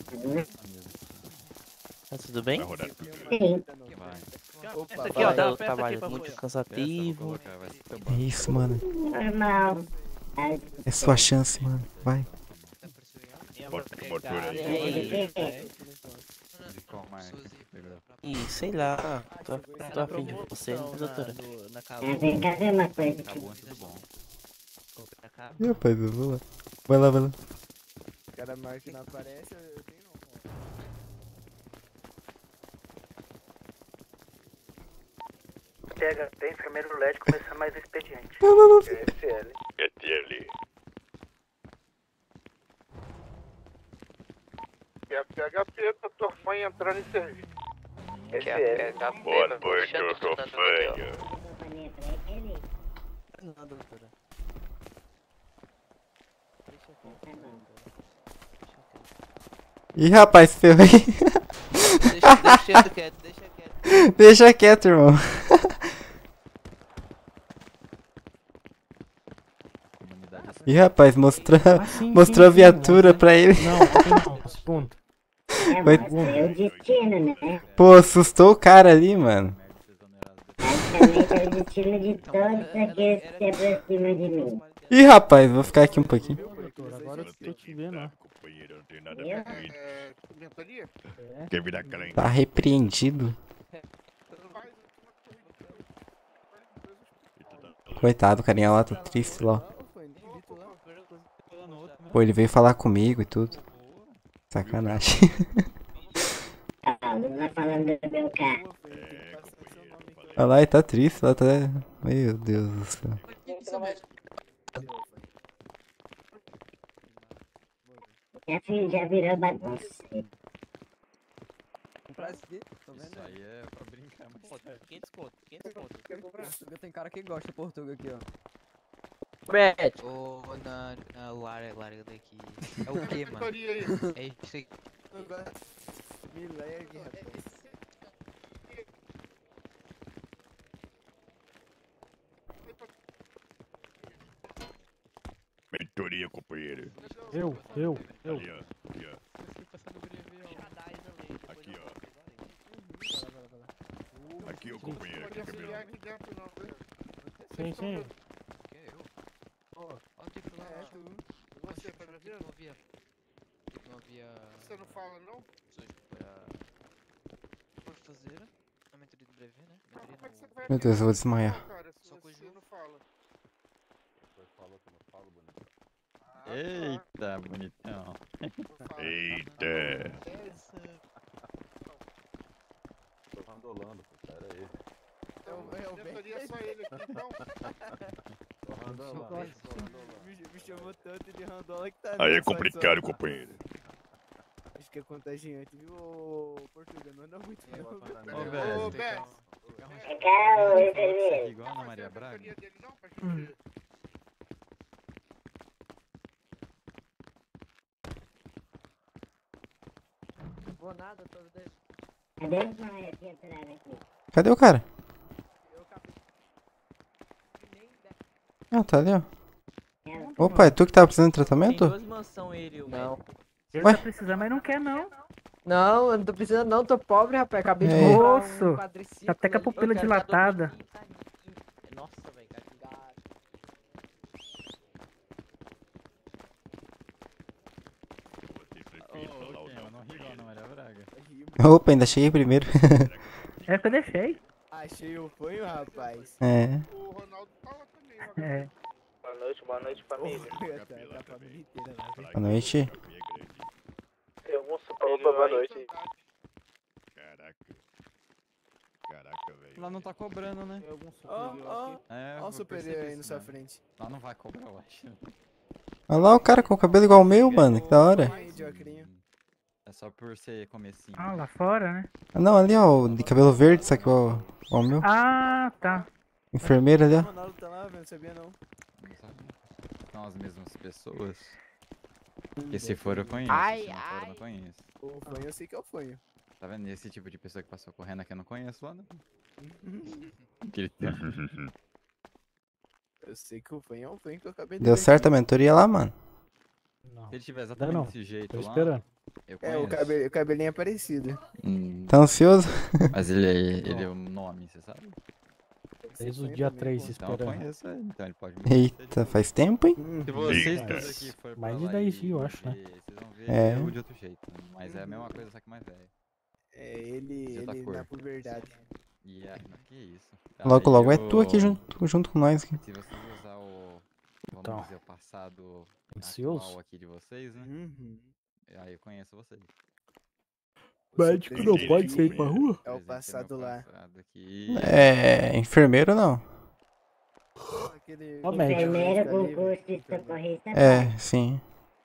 Tá tudo bem? Sim. Opa, aqui, ó, dá uma o peça trabalho aqui pra muito apoiar. cansativo. É isso, mano. Normal. É sua chance, mano. Vai. Bota o motor aí. E sei lá, tô, tô afim de você, né, doutora? Ah, vem cá ver uma coisa aqui. Ih, rapaz, eu vou lá. Vai lá, vai lá. O cara mais que não aparece, eu tenho não. T H P, enfermeiro L E D, começando mais um expediente. Não, não, não. S L. S L. F H P, doutor Fanha entrando em serviço. S L. Boa noite, doutor Fanha. Não, doutora. Ih, rapaz, ferrou aí. Deixa, deixa quieto, deixa quieto. Deixa quieto, irmão. Ih, rapaz, mostrou, Ah, sim, mostrou sim, a viatura sim, pra ele. Não, não, não, ponto. É, Foi- mas é o destino, né? Pô, assustou o cara ali, mano. Praticamente é o destino de todos aqueles que se aproximam de mim. Ih, rapaz, vou ficar aqui um pouquinho. Doutor, agora eu tô te vendo, ó. Companheiro, não tem nada Eu? a ver com isso. É, ventania? Quer virar crente? Tá repreendido. Coitado, o carinha lá tá triste lá. Pô, ele veio falar comigo e tudo. Sacanagem. Ah, não tá falando do meu carro. Olha lá, ele tá triste lá, tá... Meu Deus do céu. Já, fi- já virou bagunça. Isso aí é pra brincar, mas tá. quinhentos conto, quinhentos conto. Tem cara que gosta de Portugal aqui, ó. Bet. Ô, na, na Lara, larga daqui. É o que, mano? Vitória aí. É isso aí. Me largue, rapaz. Mentoria, companheiro. Eu, eu, eu. Ali, ó. Aqui, ó. Aqui, ó. Aqui, ó, companheiro. Aqui, cabelo. aqui dentro, não, viu? Sim, sim. Você tá me vendo? Não havia. Não havia. Você não fala, não? Por fazer. A mentoria de breve, né? Mentoria Como é que você vai Meu Deus, eu vou desmaiar. cara, se Só com o você não fala? Eita, bonitão. Eita. Tô randolando, pô, pera aí. Então, ventania só ele aqui, então. Tô randolando, tô randolando. Me, me chamou tanto de randola que tá. Aí é vendo, só- complicado, só- companheiro. Acho que é contagiante, viu, ô, Portugal? Não anda muito, não. Ô, viu? velho. Ô, Bex. É cara, ô, enfermeiro. Igual a Ana Maria Braga. Vou nada, tô dentro. Cadê o Maia aqui atrás aqui? Cadê o cara? Ah, tá ali, ó. Opa, é tu que tava precisando de tratamento? mansão ele, o Não. Ele Ué? tá precisando, mas não quer não. Não, eu não tô precisando não, tô pobre, rapaz. Acabei de É. comprar um Osso, quadriciclo tá até com a ali. pupila Eu quero dilatada. Nossa, velho, cara, que gato. Não ri igual a Ana Maria Braga. Opa, ainda cheguei primeiro. É que eu deixei. Achei o fanho, rapaz. É. O Ronaldo tá lá também, ó. É. Boa noite, boa noite, família. Tá, tá a família inteira lá. Boa noite. Tem algum superior Opa, boa aí? noite. Caraca. Caraca, velho. Lá não tá cobrando, né? Ó, ó, É, ó o eu superior percebi aí na isso sua mesmo. frente. Lá não vai cobrar, eu acho. Olha lá o cara com o cabelo igual o meu, mano. Que da hora. Aí, de ocrinho. É só por ser comecinho. Ah, lá fora, né? Ah, não, ali, ó. O de cabelo verde, só que igual, igual o meu. Ah, tá. Enfermeira ali, O ó. Ronaldo tá lá, velho, não sabia não. Não sabe? São as mesmas pessoas. Porque se for eu conheço, Ai, se não for eu não ai. conheço. O fanho eu sei que é o fanho. Tá vendo? Esse tipo de pessoa que passou correndo aqui eu não conheço lá, não. Aquele tempo. Eu sei que o fanho é o fanho que eu acabei de Deu ver certo a aqui. mentoria lá, mano? Se ele tiver Ainda exatamente não. desse jeito Tô lá, esperando. eu É, conheço. o, cabelo, o cabelinho é parecido. Hum, Tá ansioso? mas ele é, ele é o nome, você sabe? Desde o dia três Então eu esperando. conheço ele, então ele pode me Eita, faz tempo, hein? Hum. Se vocês Eita. todos aqui for Mais pra de lá dez e dias, eu acho, né? ver, vocês vão ver É. eu de outro jeito. Mas é a mesma coisa, só que mais velho. É, ele, Você tá ele cor. na puberdade. E aí, que isso. Logo, Aí logo é eu- tu aqui junto, junto com nós. Aqui. Se vocês usar o, vamos Então. dizer, o passado Ansioso? atual aqui de vocês, né? Uhum. Aí eu conheço vocês. Médico não pode sair pra rua? É o passado lá. É. Enfermeiro não. Aquele... Ó, médico. Enfermeiro com curso de socorrista. É, sim.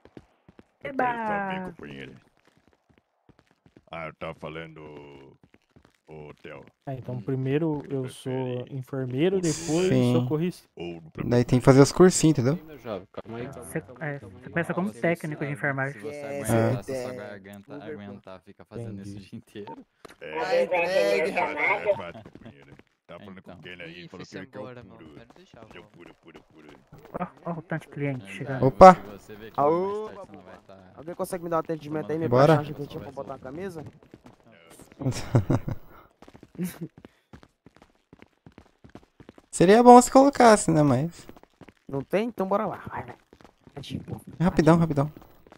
Eba! Companheiro. Ah, eu tava falando. Ô, Theo. Ah, então primeiro eu sou enfermeiro, depois Sim. socorrista. Daí tem que fazer os cursinhos, entendeu? Você, é, você começa como técnico de enfermagem. Se você É, aguentar, é, se sua é, garganta Uber, aguentar, fica fazendo isso o dia inteiro. É, Ai, é, entregue. fácil, é fácil, companheiro. Tava falando com Então. quem aí, Ih, falou que foi-se ele que é o embora, mano. puro. Quero deixar, Ele é o mano. puro, puro, puro. Ó, ó o tanto de cliente chegando. Opa! Se você vê que Aô, mais tarde você não vai estar. Alguém consegue me dar um atendimento aí, me Bora. baixar uma jaquetinha pra botar uma camisa? Seria bom se colocasse, né? Mas. Não tem? Então bora lá. Vai, vai. Rapidão, rapidão.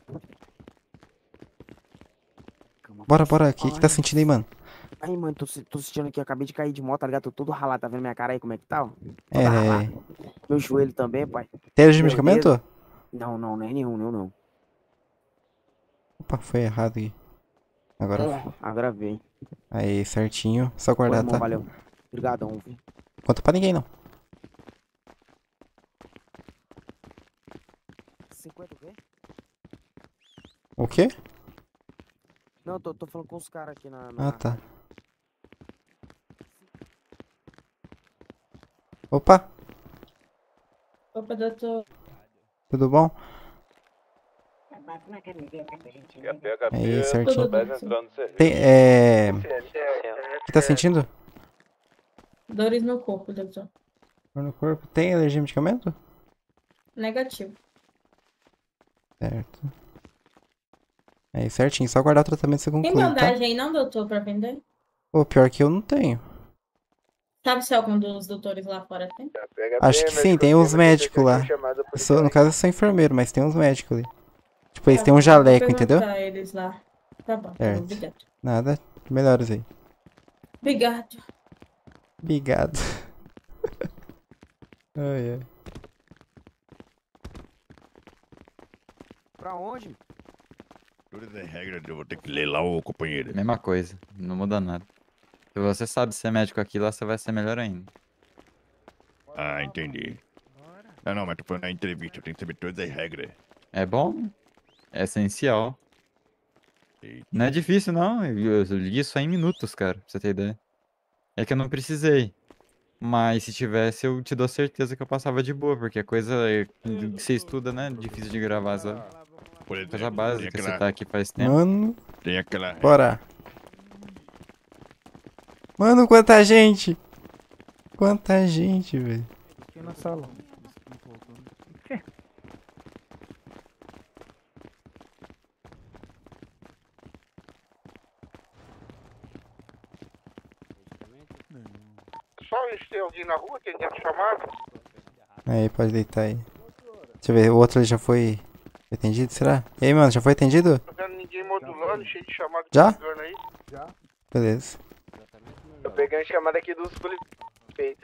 Bora, bora. O que, que tá sentindo aí, mano? Aí, mano, tô, se- tô sentindo aqui, eu acabei de cair de moto, tá ligado? Tô todo ralado, tá vendo minha cara aí como é que tá? Ó? É. Toda ralada. Meu joelho também, pai. Tem alergia de Meu medicamento? dedo. Não, não, nem nenhum, nenhum, não. Opa, foi errado aqui. Agora. É, agora vem. Aí, certinho. Só Ô, guardar, irmão, tá? valeu. Obrigadão, viu? Conta pra ninguém, não. cinquenta o quê? O quê? Não, eu tô, tô falando com os caras aqui na... na... Ah, tá. Opa, Opa, doutor. tudo bom? Bota uma camiseta pra gente. H P, H P, Aí, certinho. dez entrando no serviço. Tem, é... O que tá sentindo? Dores no corpo, doutor. Dor no corpo. Tem alergia a medicamento? Negativo. Certo. Aí, certinho. Só guardar o tratamento você Tem conclui, tá? bandagem aí não, doutor, pra vender? Pô, pior que eu não tenho. Sabe se algum dos doutores lá fora tem? Acho que sim, tem uns médicos lá. Eu sou- no caso, eu sou enfermeiro, mas tem uns médicos ali. Tipo, eles Tá têm um bom, jaleco, vou entendeu? perguntar eles lá. Tá bom, tá bom, Certo. obrigado. Nada. Melhores aí. Obrigado. Obrigado. Ai, ai. Pra onde? Todas as regras eu vou ter que ler lá, ô companheiro. Mesma coisa, não muda nada. Se você sabe ser médico aqui, lá você vai ser melhor ainda. Ah, entendi. Não, não, mas tô falando na entrevista, eu tenho que saber todas as regras. É bom, é essencial. Não é difícil, não. Eu, eu li isso aí em minutos, cara, pra você ter ideia. É que eu não precisei. Mas se tivesse, eu te dou certeza que eu passava de boa, porque é coisa que você estuda, né? Difícil de gravar, sabe? Por exemplo, Coisa tem básica, aquela- você tá aqui faz tempo. Mano. Tem aquela. Bora. Mano, quanta gente. Quanta gente, velho. Aqui na sala. Só se tem alguém na rua que quer chamado? Aí, pode deitar aí. Deixa eu ver, o outro ali já foi atendido, será? E aí, mano, já foi atendido? Tô vendo ninguém modulando, cheio de chamado Já? ligando aí. Já. Beleza. Tô pegando chamada aqui dos suspeitos.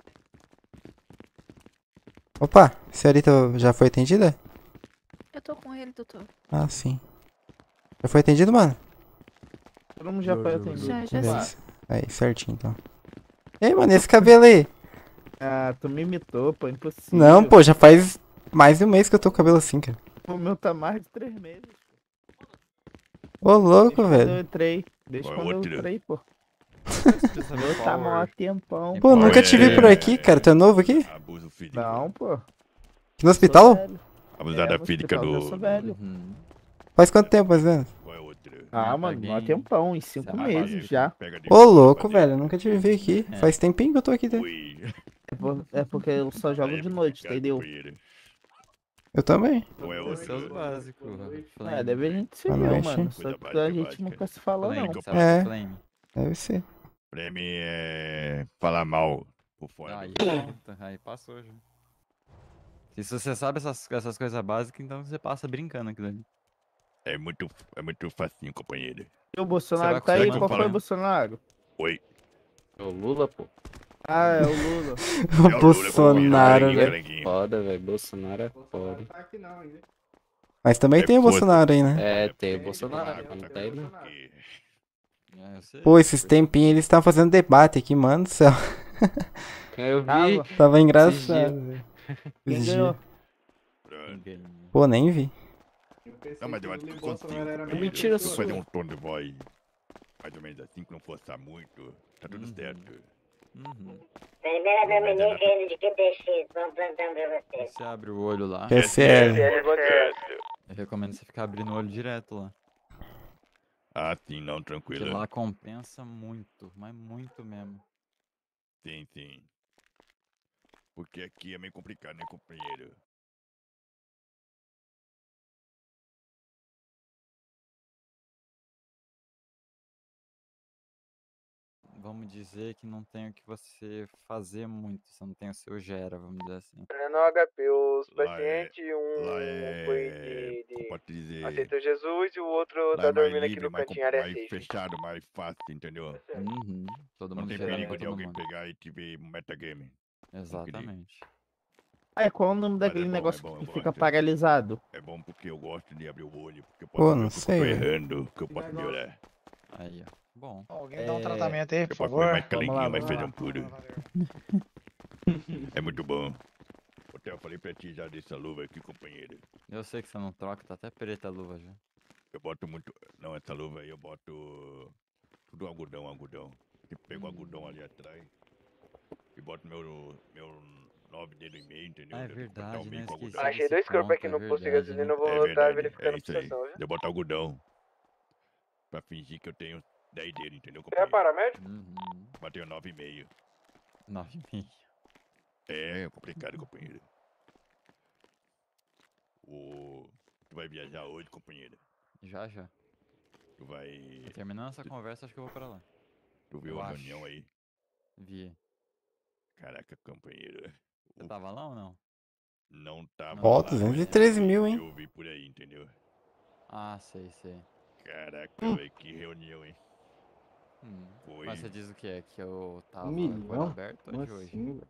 Opa, a senhorita já foi atendida? Eu tô com ele, doutor. Ah, sim. Já foi atendido, mano? Todo mundo já foi atendido. Já, já Beleza. Aí, certinho, então. E aí, mano, esse cabelo aí? Ah, tu me imitou, pô, impossível. Não, pô, já faz mais de um mês que eu tô com o cabelo assim, cara. O meu tá mais de três meses. Ô, louco, Quando eu velho. entrei. Desde Qual é quando eu outro? entrei, pô. Eu tá mó tempão. Pô, nunca te vi por aqui, cara. Tu é novo aqui? Abuso físico. Não, pô. Aqui no hospital? Abusada É, no física hospital, eu do. sou velho. Faz quanto tempo, mais ou menos? Ah, mano, mó tempão, em cinco meses já. Ô, louco, velho. Eu nunca te vi aqui. Faz tempinho que eu tô aqui, né? É por- É porque eu só jogo de noite, entendeu? Eu também. Esse é os básicos. É, deve a gente se Boa viu, noite. mano. Só que a gente nunca se falou, não. É. Deve ser. Pra mim é. falar mal por fora. Aí, do- pronto, aí passou já. E se você sabe essas, essas coisas básicas, então você passa brincando aquilo ali. É muito, é muito facinho, companheiro. E o Bolsonaro Será que tá você aí? vai Qual foi comparar? o Bolsonaro? Oi. É o Lula, pô. Ah, é o Lula. O Bolsonaro, velho. É foda, velho. Bolsonaro é foda. Mas também tem o Bolsonaro aí, né? É, tem o Bolsonaro, mas não tem, não. É, eu sei. Pô, esses tempinhos eles estavam fazendo debate aqui, mano do céu. Eu vi. Tava, Tava engraçado, velho. Quem Esse ganhou? dia. Pô, nem vi. Não, mas eu acho que eu consigo. Mentira Se eu sua. fazer um tom de voz mais ou menos assim, que não forçar muito, tá tudo certo. Primeira Dominica indo de Q T X, bom plantão pra você. Você abre o olho lá. P S L. Eu recomendo você ficar abrindo o olho direto lá. Ah, sim, não, Porque tranquilo. lá compensa muito, mas muito mesmo. Sim, sim. Porque aqui é meio complicado, né, companheiro? Vamos dizer que não tem o que você fazer muito, você não tem o seu gera, vamos dizer assim. No H P, os Lá é- pacientes, um lá é- foi de, de como pode dizer? aceitou Jesus e o outro Lá tá é mais dormindo aqui livre, no mais, cantinho, com- área mais safe. fechado, mais fácil, entendeu? Uhum. Todo Não mundo tem gerando perigo de todo alguém mundo. pegar e te ver metagame. Exatamente. Ah, qual é o nome Mas daquele é bom, negócio é bom, que eu fica gosto. paralisado? É bom porque eu gosto de abrir o olho, porque eu Pô, posso ver não o que eu sei, tô velho. errando, que eu posso melhorar. Aí, ó. Bom. Alguém dá um tratamento aí, por Eu posso favor. ver mais Vamos lá, calenguinho, mais vamos feijão lá. puro. É muito bom. Até eu falei pra ti já dessa luva aqui, companheiro. Eu sei que você não troca, tá até preta a luva já. Eu boto muito... Não, essa luva aí eu boto... Tudo algodão, algodão. Eu pego o algodão ali atrás. E boto meu... Meu nove dedos e meio, entendeu? Ah, é Eu tenho que botar verdade, o meio né? com Esqueci algodão. Achei dois corpos aqui é no posto de verdade, gasolina, né? eu vou É estar verdade, verificando é a isso aí. situação, viu? Eu boto algodão. Pra fingir que eu tenho dez dedos, entendeu, Você é companheiro? paramédico? Uhum. Mas tenho nove e meio. nove e meio. É complicado, companheiro. O... Tu vai viajar hoje, companheiro? Já, já. Tu vai... Terminando essa conversa, acho que eu vou pra lá. Tu viu Eu a acho. reunião aí? Vi. Caraca, companheiro. Você tava lá ou não? Não tava Ó, lá, duzentos e mas treze eu vi- mil, hein? Eu vi por aí, entendeu? Ah, sei, sei. Caraca, Hum. velho, que reunião, hein? Hum. Foi. Mas você diz o que é? Que eu tava Um com o olho milhão? aberto ou Como de hoje? assim, velho?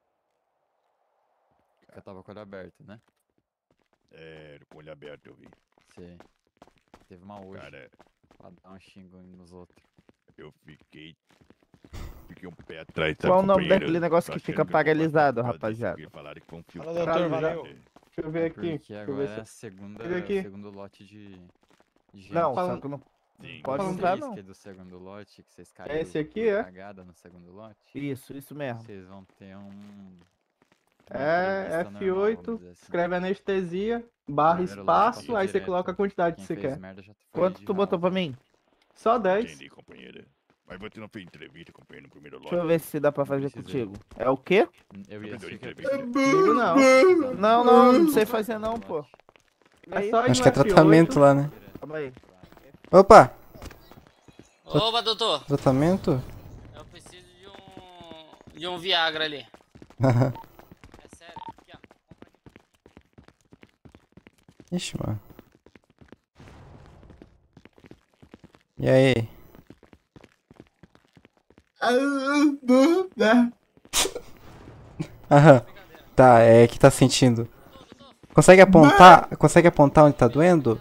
Que eu tava com o olho aberto, né? É, com o olho aberto eu vi. Sei. Teve uma hoje. Cara, Pra dar um xingo nos outros. eu fiquei... Fiquei um pé atrás, sabe, Qual o nome companheiro? daquele negócio Tô que achando fica eu vou passar paralisado, por causa disso, rapaziada? porque falaram que foi um Fala, filtro. doutor, valeu. Deixa eu ver aqui. Porque Deixa eu ver agora se... é a segunda, Olha aqui. segundo lote de, de gente. Não, Falando- só que não Sim. pode Vocês entrar, não. que é do segundo lote, que vocês caíram É esse aqui, por é? cagada no segundo lote. Isso, isso mesmo. Vocês vão ter um... uma É entrevista F normal, oito, vamos dizer assim. escreve anestesia, barra Primeiro lote espaço, passou aí você direto. coloca a quantidade Quem que você fez quer. merda já foi Quanto de tu botou rala. pra mim? Só dez. Entendi, companheiro. Mas você não fez entrevista, companheiro, no primeiro lote? Deixa eu ver se dá pra fazer precisei. contigo. É o quê? Eu Não ia me deu assistir que eu entrevista. Comigo não. Não, não, não sei fazer não, pô. É só ir Acho no que é F oito. tratamento lá, né? Calma aí. Opa! Opa, doutor. Tratamento? Eu preciso de um. de um Viagra ali. Haha. É sério. Aqui, ó. Ixi, mano. E aí? Aham. Tá, é que tá sentindo. Consegue apontar? Consegue apontar onde tá doendo?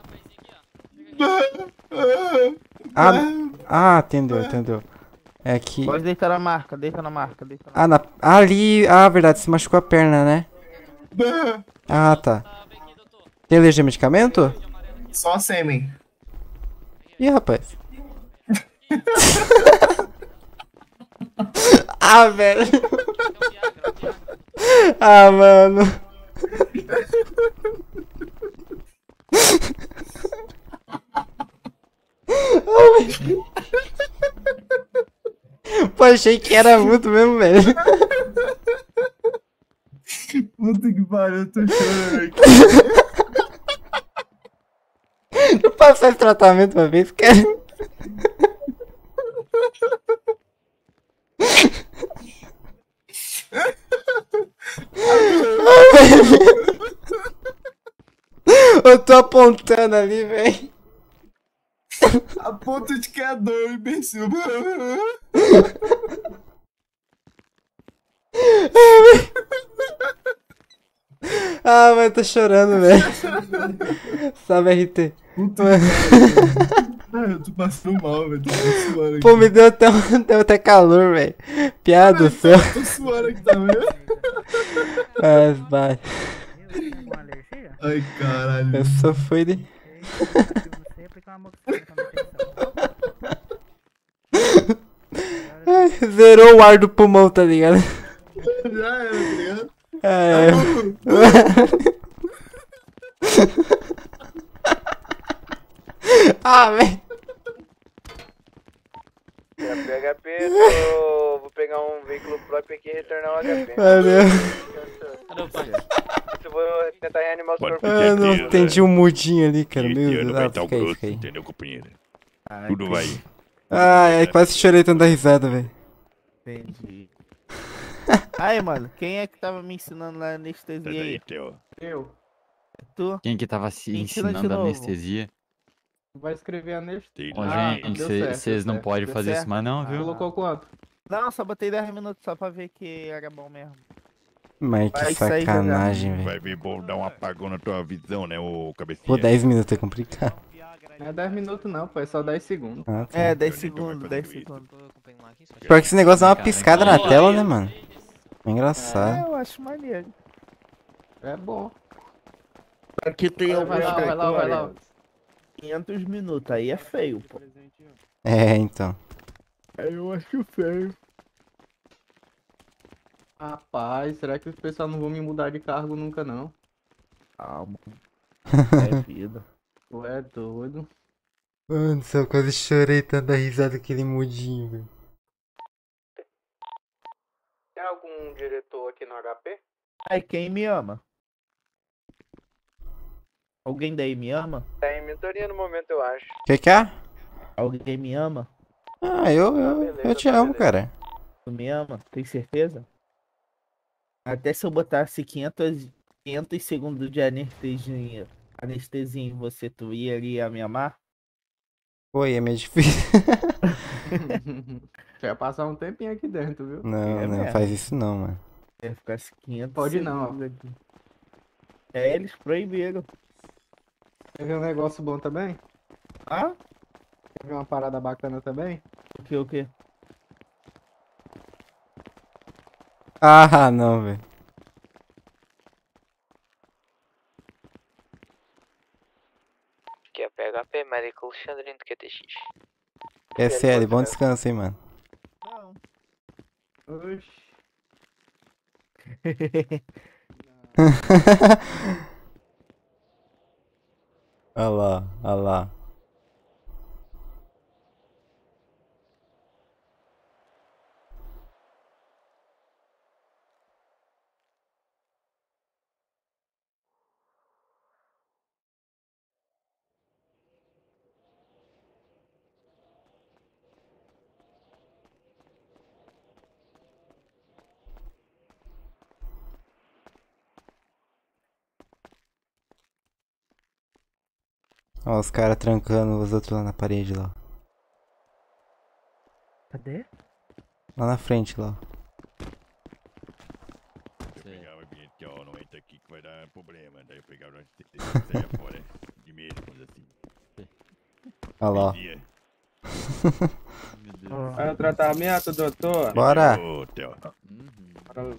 Ah, ah, entendeu, entendeu. É que. Pode deitar na marca, deita na marca, deita na Ah, na... ah, ali. Ah, verdade, se machucou a perna, né? Ah, tá. Tem alergia a medicamento? Só sêmen. Ih, rapaz. Ah, velho. Ah, mano. Pô, achei que era muito mesmo, velho. Puta que pariu, eu tô chorando aqui. Não passar esse tratamento uma vez, cara. Eu tô apontando ali, velho. A ponto de que é dor, imbecil. Ah, mas eu tô chorando, velho. Sabe, R T. Puta que pariu. Eu tô passando mal, velho. Tô suando aqui. Pô, me deu até, um- deu até calor, velho. Piada do céu. Eu tô suando aqui também. Mas vai. Ai, caralho. Eu só fui de. Ai, zerou o ar do pulmão, tá ligado? Já era, tá ligado? É. Ah, velho. H P, H P, tô... vou pegar um veículo próprio aqui e retornar o H P. Valeu. Cadê o pai? Eu vou tentar reanimar os corpos. Ah, não entendi um mudinho ali, cara. Meu Deus. Ano vai Ah, estar o fica aí, grosso, fica aí. entendeu, companheiro? Tudo vai. Ai, ai, quase chorei tanta risada, velho. Entendi. Aí, mano, quem é que tava me ensinando lá anestesia aí? Aí, Theo. Eu. Tu? Quem que tava se Me ensina de ensinando novo. anestesia? Vai escrever anestesia. Ô, Ah, gente, deu cê- certo, vocês deu não certo. podem Deu fazer certo? isso mais não, viu? Colocou quanto? Não, só botei dez minutos só pra ver que era bom mesmo. Mas que Vai sair sacanagem, Vai velho. ver, vou dar um apagão na tua visão, né, ô cabecinha? Pô, dez minutos é complicado. Não é dez minutos não, pô, é só dez segundos. Ah, tá. É, dez segundos, dez segundos. Pior que esse negócio dá uma piscada na Boa, tela, aí. né, mano? É É, engraçado. eu acho maneiro. É bom. Aqui tem Vai, alguns vai lá, vai lá, vai lá. quinhentos minutos, aí é feio, pô. É, então. Aí eu acho feio. Rapaz, será que os pessoal não vão me mudar de cargo nunca não? Calma. É vida. Tu é doido. Mano, só quase chorei tanta risada aquele mudinho, velho. Tem algum diretor aqui no H P? Ai, quem me ama? Alguém daí me ama? Tá em mentoria no momento, eu acho. Que que é? Alguém me ama? Ah, eu, eu, eu te amo, cara. Tu me ama? Tem certeza? Até se eu botasse quinhentos, quinhentos segundos de anestesia, anestesia em você, tu iria me amar? Pô, é meio difícil. Quer passar um tempinho aqui dentro, viu? Não, É não, mesmo. faz isso não, mano. Se ficasse quinhentos Pode não, ó. segundos aqui. É, eles proibiram. Quer ver um negócio bom também? Ah? Quer ver uma parada bacana também? O que, o que? Ah, não, velho. Que é P H P, Medical Alexandrino do Q T X. É sério, bom descanso, hein, mano. Não. Oxi. Olha lá, olha lá. Ó, os caras trancando os outros lá na parede lá. Cadê? Lá na frente lá. Pegar o ambiente, ó, não entra aqui que vai dar problema. Daí eu pegava o saia fora de medo, coisa assim. Olha lá. ó. Dia. Vai o tratamento, doutor? Bora! Ô, Theo. Bora.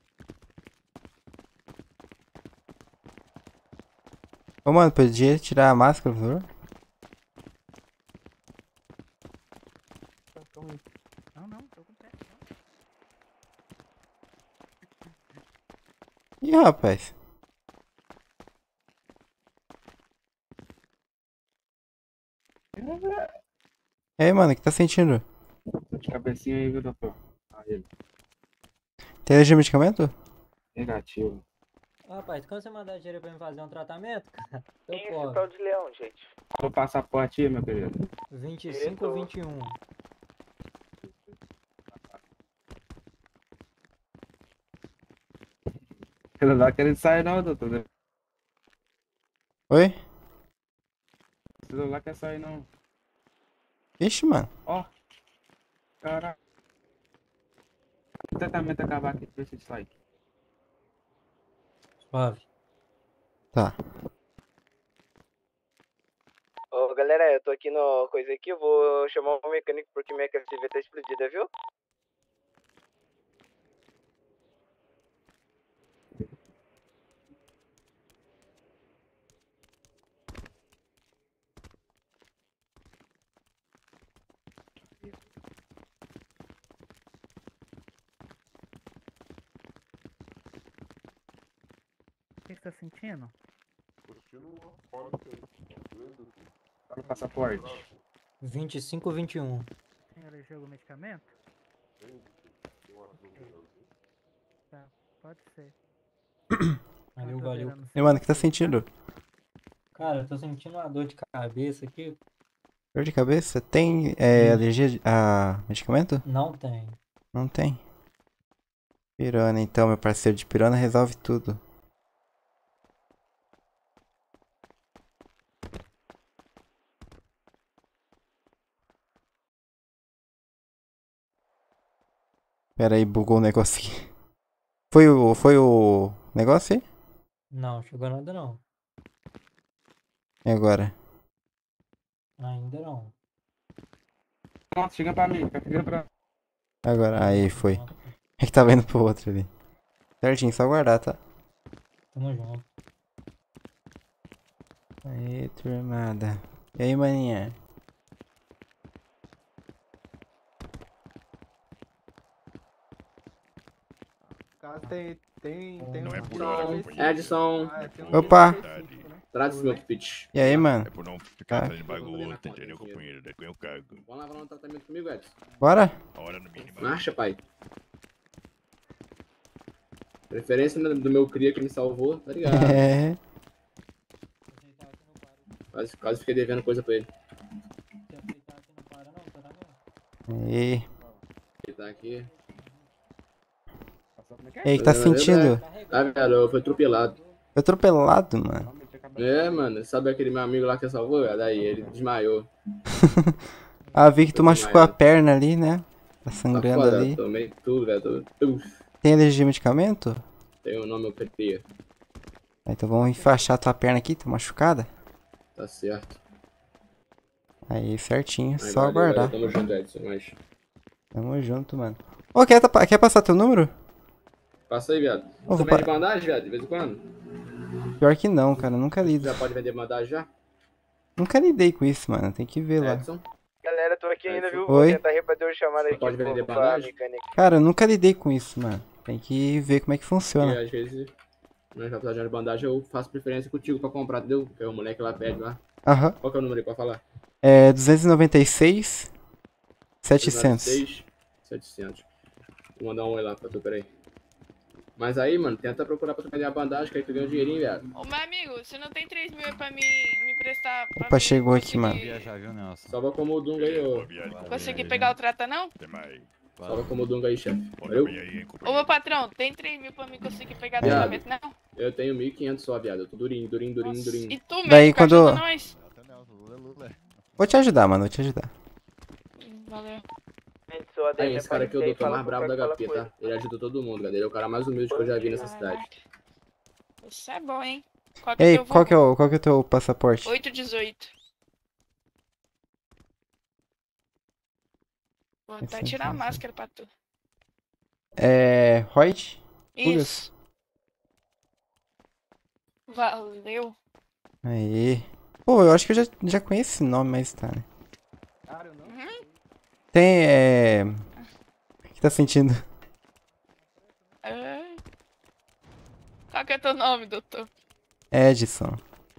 Ô, mano, podia tirar a máscara, por favor? Não, não, tô com pé. Ih, rapaz. E aí, mano, o que tá sentindo? Tô de cabecinha aí, viu, doutor? Aí, Tem de medicamento? negativo. Rapaz, quando você mandar dinheiro pra mim fazer um tratamento, cara, eu Quem é esse posso. tal de leão, gente? Qual o passaporte aí, meu querido? vinte e cinco ou vinte e um? Ele não tá querendo sair não, doutor. Oi? O celular quer sair não. Ixi, mano. Ó. Caraca. O tratamento acabar aqui, deixa eu sair. Suave. Tá. Ô, galera. galera, eu tô aqui no coisa aqui, eu vou chamar um mecânico porque minha K C V tá explodida, viu? O que você tá sentindo? Fala o passaporte. vinte e cinco, vinte e um. Tem alergia a algum medicamento? Tá, pode ser. Valeu, valeu. E mano, o que tá sentindo? Cara, eu tô sentindo uma dor de cabeça aqui. Dor de cabeça? Tem é, alergia de- a medicamento? Não tem. Não tem. Pirona, então, meu parceiro de pirona resolve tudo. Pera aí, bugou o negócio aqui. Foi o, foi o negócio aí? Não, chegou nada não. E agora? Ainda não. Pronto, chega pra mim, tá chegando pra... Agora, aí foi. É que tava indo pro outro ali. Certinho, só guardar, tá? Tamo junto. Aí, turmada. E aí, maninha? Tem, tem, tem Não um é por som. hora, companheiro. Edson. Ah, tem um- Opa! Traz esse meu pitch. E aí, mano? É por não ficar Tá. fazendo bagunça, entendeu, companheiro? Daí eu cago. Vamos lá, vamos um tratamento comigo, Edson. Bora? Hora no mínimo. Marcha, pai. Preferência do meu cria que me salvou, tá ligado? É. Quase, quase fiquei devendo coisa pra ele. Aí. Ele tá aqui. E aí, que tá sentindo? Ah, velho, eu fui atropelado. Foi atropelado, mano. É, mano, sabe aquele meu amigo lá que salvou? velho? Daí ele desmaiou. Ah, vi que tu machucou a perna ali, né? Tá sangrando Tá foda, ali. tomei tudo, velho. tô- tô- Tem alergia a medicamento? Tem o nome, eu queria. Ah, então vamos enfaixar tua perna aqui, tá machucada? Tá certo. Aí, certinho, Aí, só valeu, aguardar. valeu, Tamo junto, Edson. Mas... Tamo junto, mano. Ô, quer, tapa- quer passar teu número? Passa aí, viado. Ô, Você vou vende pa- bandagem, viado, de vez em quando? Pior que não, cara, nunca lido. Já pode vender bandagem já? Nunca lidei com isso, mano, tem que ver lá. Edson? Galera, tô aqui ainda, viu? Oi? Vou tentar rebater o chamado aqui Pode pro- vender pra bandagem? mecânica. Cara, eu nunca lidei com isso, mano. Tem que ver como é que E funciona. às vezes, nós já precisamos de bandagem, eu faço preferência contigo pra comprar, entendeu? Porque o moleque lá pede lá. Aham. Qual que é o número aí pra falar? É duzentos e noventa e seis, setecentos. setecentos. setecentos. Vou mandar um oi lá pra tu, peraí. Mas aí, mano, tenta procurar pra tu vender a bandagem, que aí tu ganha um dinheirinho, viado. Ô, meu amigo, você não tem três mil aí pra me, me emprestar? Pra Opa, mim chegou aqui, conseguir- mano. Viajar, viu, Nelson? Salva como o Dunga aí, ô. Conseguir pegar o trata, não? Salva como o Dunga aí, chefe. Valeu? Ô, meu patrão, tem três mil pra mim conseguir pegar Viado, tratamento, não? eu tenho mil e quinhentos só, viado. Eu tô durinho, durinho, durinho, durinho. E tu mesmo, Daí cara, quando- ajuda nós? Vou te ajudar, mano, vou te ajudar. Valeu. Aí, esse cara aqui é o doutor mais brabo da H P, tá? Ele ajuda todo mundo, galera. Ele é o cara mais humilde que eu já vi nessa cidade. Isso é bom, hein? Qual que é Ei, teu qual que é o, qual que é o teu passaporte? oito dezoito. Vou até tirar a máscara pra tu. É. Reut? Isso. Valeu. Aí. Pô, eu acho que eu já, já conheço esse nome, mas tá, né? Uhum. Tem, é... O que tá sentindo? É. Qual que é teu nome, doutor? Edson.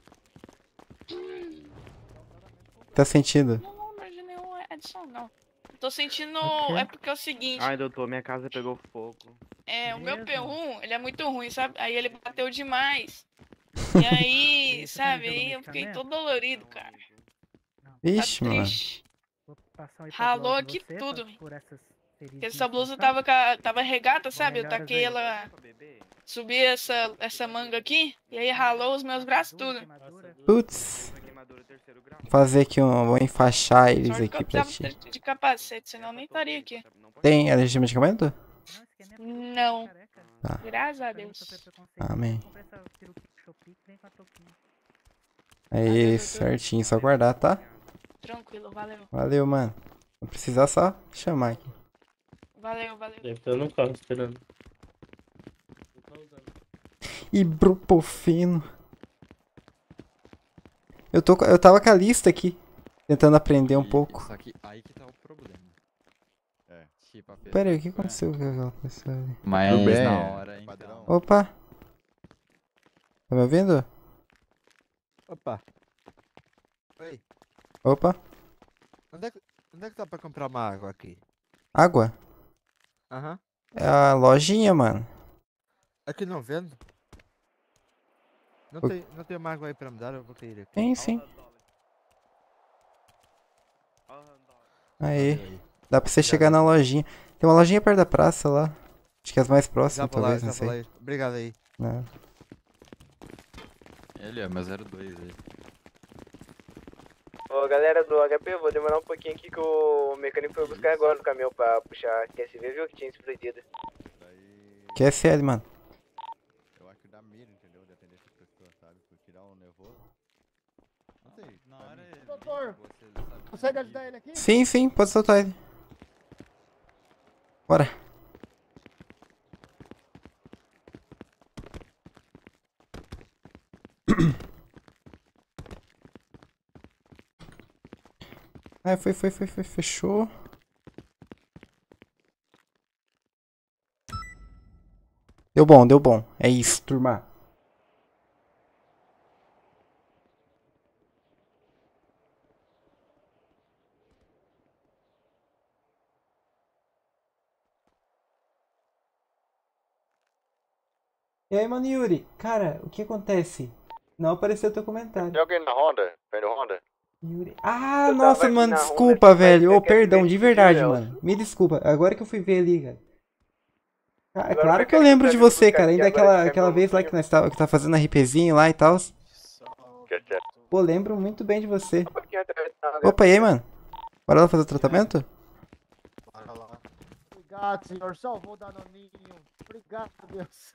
Tá sentindo? Não lembro de nenhum Edson, não. Tô sentindo... Ok. É porque é o seguinte... Ai, doutor, minha casa pegou fogo. É, o meu P um, ele é muito ruim, sabe? Aí ele bateu demais. E aí, sabe? Aí eu fiquei todo dolorido, cara. Vixe, mano. Triste. Vou passar um Ralou hipoglose aqui em você, tudo. pra- por essas Porque feridinhas essa blusa que tava, ca- tava regata, sabe? Eu melhoras taquei aí. ela... Subi essa, essa manga aqui, e aí ralou os meus braços tudo. Putz. Vou fazer aqui um... Vou enfaixar eles Sorte que eu aqui pra precisava ti. de, de capacete, senão eu nem estaria aqui. Tem alergia a medicamento? Não. Tá. Graças a Deus. Amém. Aí, certinho, só guardar, tá? tranquilo, valeu. Valeu, mano. Não precisar só chamar aqui. Valeu, valeu. Deve estar no carro esperando. Ibuprofeno. Eu, tô, com- eu tava com a lista aqui. Tentando aprender um pouco. Só que aí que tá o problema. É, tipo, a pessoa Pera aí, o que que foi- aconteceu com aquela pessoa ali? Mas Tudo bem, na é, hora, então. Opa! Tá me ouvindo? Opa. Oi. Opa! Onde é, que, onde é que dá pra comprar uma água aqui? Água? Aham. É a lojinha, mano. Aqui não vendo? Não O- tem, não tem uma água aí pra me dar? Eu vou querer aqui. Tem sim. Aí. Dá pra você chegar na lojinha. Tem uma lojinha perto da praça lá. Acho que é as mais Já próximas, vou lá, talvez, já não vou lá sei. aí. Obrigado aí. Não. Ele é meu zero dois aí. Ô galera do H P, eu vou demorar um pouquinho aqui que o mecânico foi buscar agora no caminhão pra puxar. Quer se ver, viu que tinha explodido. Que é S L, mano. Eu acho que dá mira, entendeu? Dependendo da pessoa, sabe? Por tirar um nervoso. Não sei. Na hora é. Doutor, consegue ajudar ele aqui? Sim, sim, pode soltar ele. Bora. Ah, foi, foi, foi, foi, fechou. Deu bom, deu bom. É isso, turma. E aí, mano Yuri? Cara, o que acontece? Não apareceu teu comentário. Tem alguém na Honda? Vem do Honda? Yuri. Ah, Eu nossa, tava aqui mano, na desculpa, Honda, velho. mas Ô, é que é perdão, de divertido, verdade, Nelson. mano. Me desculpa. Agora que eu fui ver ali, cara. Ah, é Agora claro o que eu mecânico lembro tá de vindo você, buscar cara. aqui Ainda agora aquela, de aquela caminhão vez lá que novinho. nós tava, que tá fazendo RPzinho lá e tal. Quer dizer, Pô, lembro muito bem de você. Um pouquinho atrás da H P. Opa, e aí, mano? Bora lá fazer o tratamento? Obrigado, senhor. Salvou o Danoninho. Obrigado, Deus.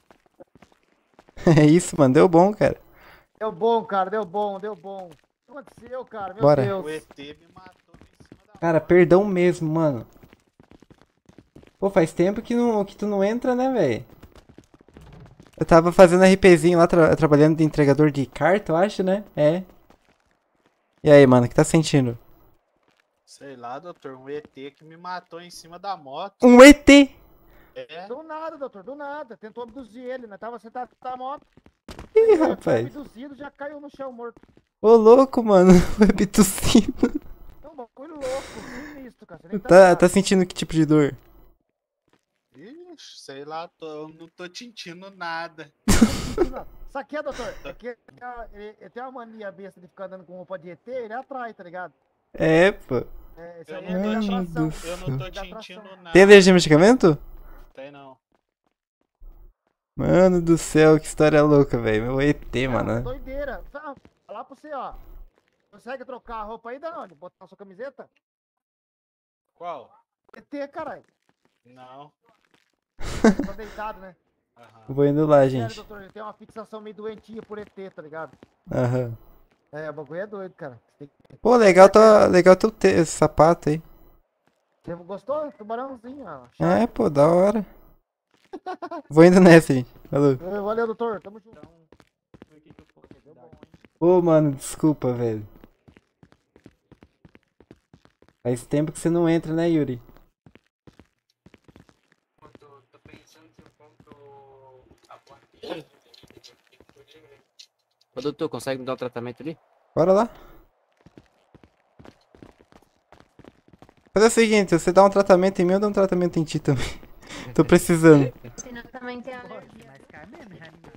É isso, mano. Deu bom, cara. Deu bom, cara. Deu bom, deu bom. O que aconteceu, cara? Meu Bora. Deus. O E T me matou em cima da Cara, perdão mesmo, mano. Pô, faz tempo que, não, que tu não entra, né, velho? Eu tava fazendo RPzinho lá, tra- trabalhando de entregador de carta, eu acho, né? É. E aí, mano, o que tá sentindo? Sei lá, doutor, um E T que me matou em cima da moto. Um E T! É. Do nada, doutor, do nada. Tentou abduzir ele, né? Tava sentado na moto. Ih, Ele foi rapaz. abduzido, já caiu no chão morto. Ô, louco, mano. Foi bitucino. É um bagulho louco, sinistro, cara. Você nem tá Tá, ligado. tá sentindo que tipo de dor? Ixi, sei lá, tô, eu não tô sentindo nada. Sabe o que é, doutor? É que ele, ele tem uma mania besta de ficar andando com roupa de E T, ele atrai, tá ligado? É, pô. É, isso Eu aí não é tô de Mano atração. do Eu não tô De atração. sentindo nada. Tem alergia a medicamento? Tem não. Mano do céu, que história louca, velho. Meu E T, Não, mano. doideira. Fala falar pra você, ó. Consegue trocar a roupa aí, Danone? Botar a sua camiseta? Qual? E T, caralho. Não. Tá deitado, né? Vou indo lá, Sério, gente. doutor, ele tem uma fixação meio doentia por E T, tá ligado? Aham. É, o bagulho é doido, cara. Você tem- Pô, legal, tá, legal teu te- esse sapato aí. Você gostou? Tubarãozinho, ó. É, pô, da hora. Vou indo nessa, gente. Falou. É, valeu, doutor. Tamo junto. Ô, mano, desculpa, velho. Faz tempo que você não entra, né, Yuri? Ô, doutor, consegue me dar um tratamento ali? Bora lá. Faz o seguinte, você dá um tratamento em mim, eu dou um tratamento em ti também. Tô precisando. Senão também tem alergia. Mas cai mesmo, já animado.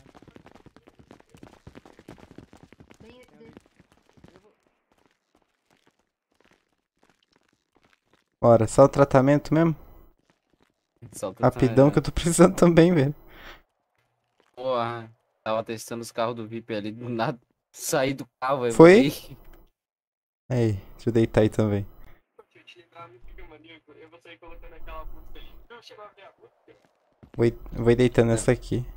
Bora, só o tratamento mesmo? Só o Rapidão tratamento. que eu tô precisando também, velho. Porra, tava testando os carros do V I P ali, do nada saí do carro, velho. Foi? voltei. Aí, deixa eu deitar aí também. Eu vou sair colocando aquela música ali. Não chegou a ver a música. Vou, ir- vou ir deitando essa aqui.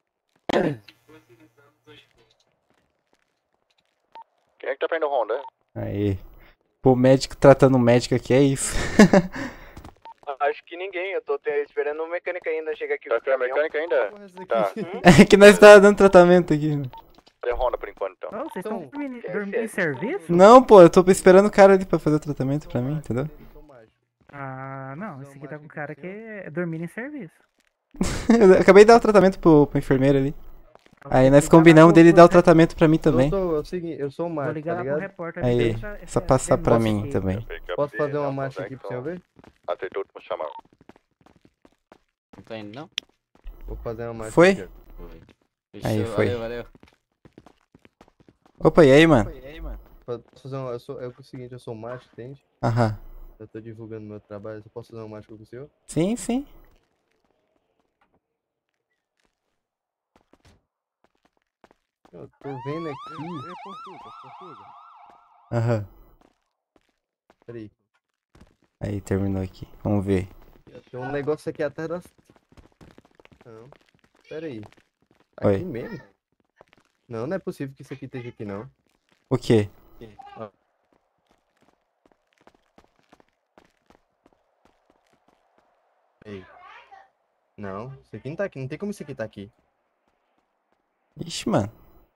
quem é que tá pra ir no Honda? Aí. Pô, médico tratando o médico aqui, é isso. Acho que ninguém, eu tô te- esperando o mecânico ainda chegar aqui. Tá com a mecânica ainda? Tá. É que nós estávamos dando tratamento aqui. Cadê a Honda por enquanto, então? Ô, vocês estão dormindo, dormindo em serviço? Não, pô, eu tô esperando o cara ali pra fazer o tratamento pra mim, entendeu? Ah, não, esse aqui tá com cara que é dormindo em serviço. Eu acabei de dar o tratamento pro, pro enfermeiro ali. Aí nós combinamos dele dar o tratamento pra mim também. Eu sou, é o seguinte, eu sou o Marcos, ligar tá lá pro ligado? repórter, Aí, só passar pra mim também. Posso fazer uma marcha aqui pro senhor ver? Acertou o último chamado. Não tá indo, não? Vou fazer uma marcha Foi? aqui, ó. Aí, Fechou, foi. Valeu, valeu. Opa, e aí, mano? Posso fazer uma, eu sou, é o seguinte, eu sou o Marcos, entende? Aham. Eu tô divulgando meu trabalho, eu posso fazer uma marcha com o senhor? Sim, sim. Eu tô vendo aqui. É Portuga, Portuga. Aham. Peraí. Aí, terminou aqui. Vamos ver. Tem um negócio aqui atrás das... Não. Pera aí. Aqui Oi. mesmo? Não, não é possível que isso aqui esteja aqui, não. O quê? Ó. Ei. Não, isso aqui não tá aqui. Não tem como isso aqui tá aqui. Ixi, mano.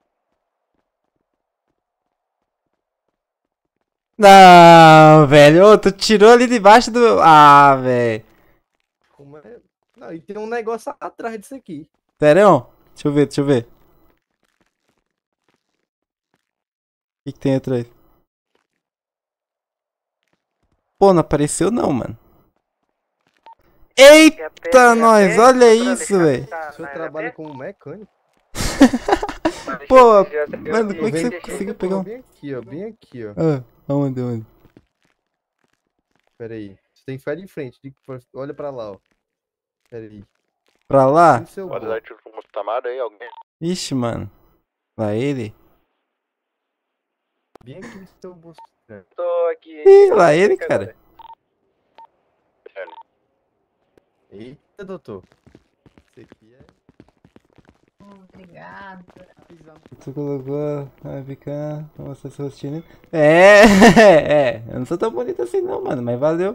Não, velho. Ô, tu tirou ali debaixo do... Ah, velho. Como é? Não, e tem um negócio atrás disso aqui. Sério? Deixa eu ver, deixa eu ver. O que, que tem atrás? Pô, não apareceu não, mano. Eita, nós! Olha isso, velho. O senhor trabalha como mecânico? Pô, mano, como é que você conseguiu pegar um... Bem aqui, ó. Bem aqui, ó. Ah, aonde, aonde? Pera aí. Você tem que ficar de frente. de- Olha pra lá, ó. Pera aí. Pra lá? No seu Pode bolso. dar tiro com tomada aí, alguém? Ixi, mano. Lá ele? Bem aqui no seu bolso. É. Tô aqui. Ih, lá ele, cara. Eita, doutor. Esse aqui é... Obrigada. Tu colocou a webcam pra mostrar seu rostinho. É, é. Eu não sou tão bonito assim não, mano. Mas valeu.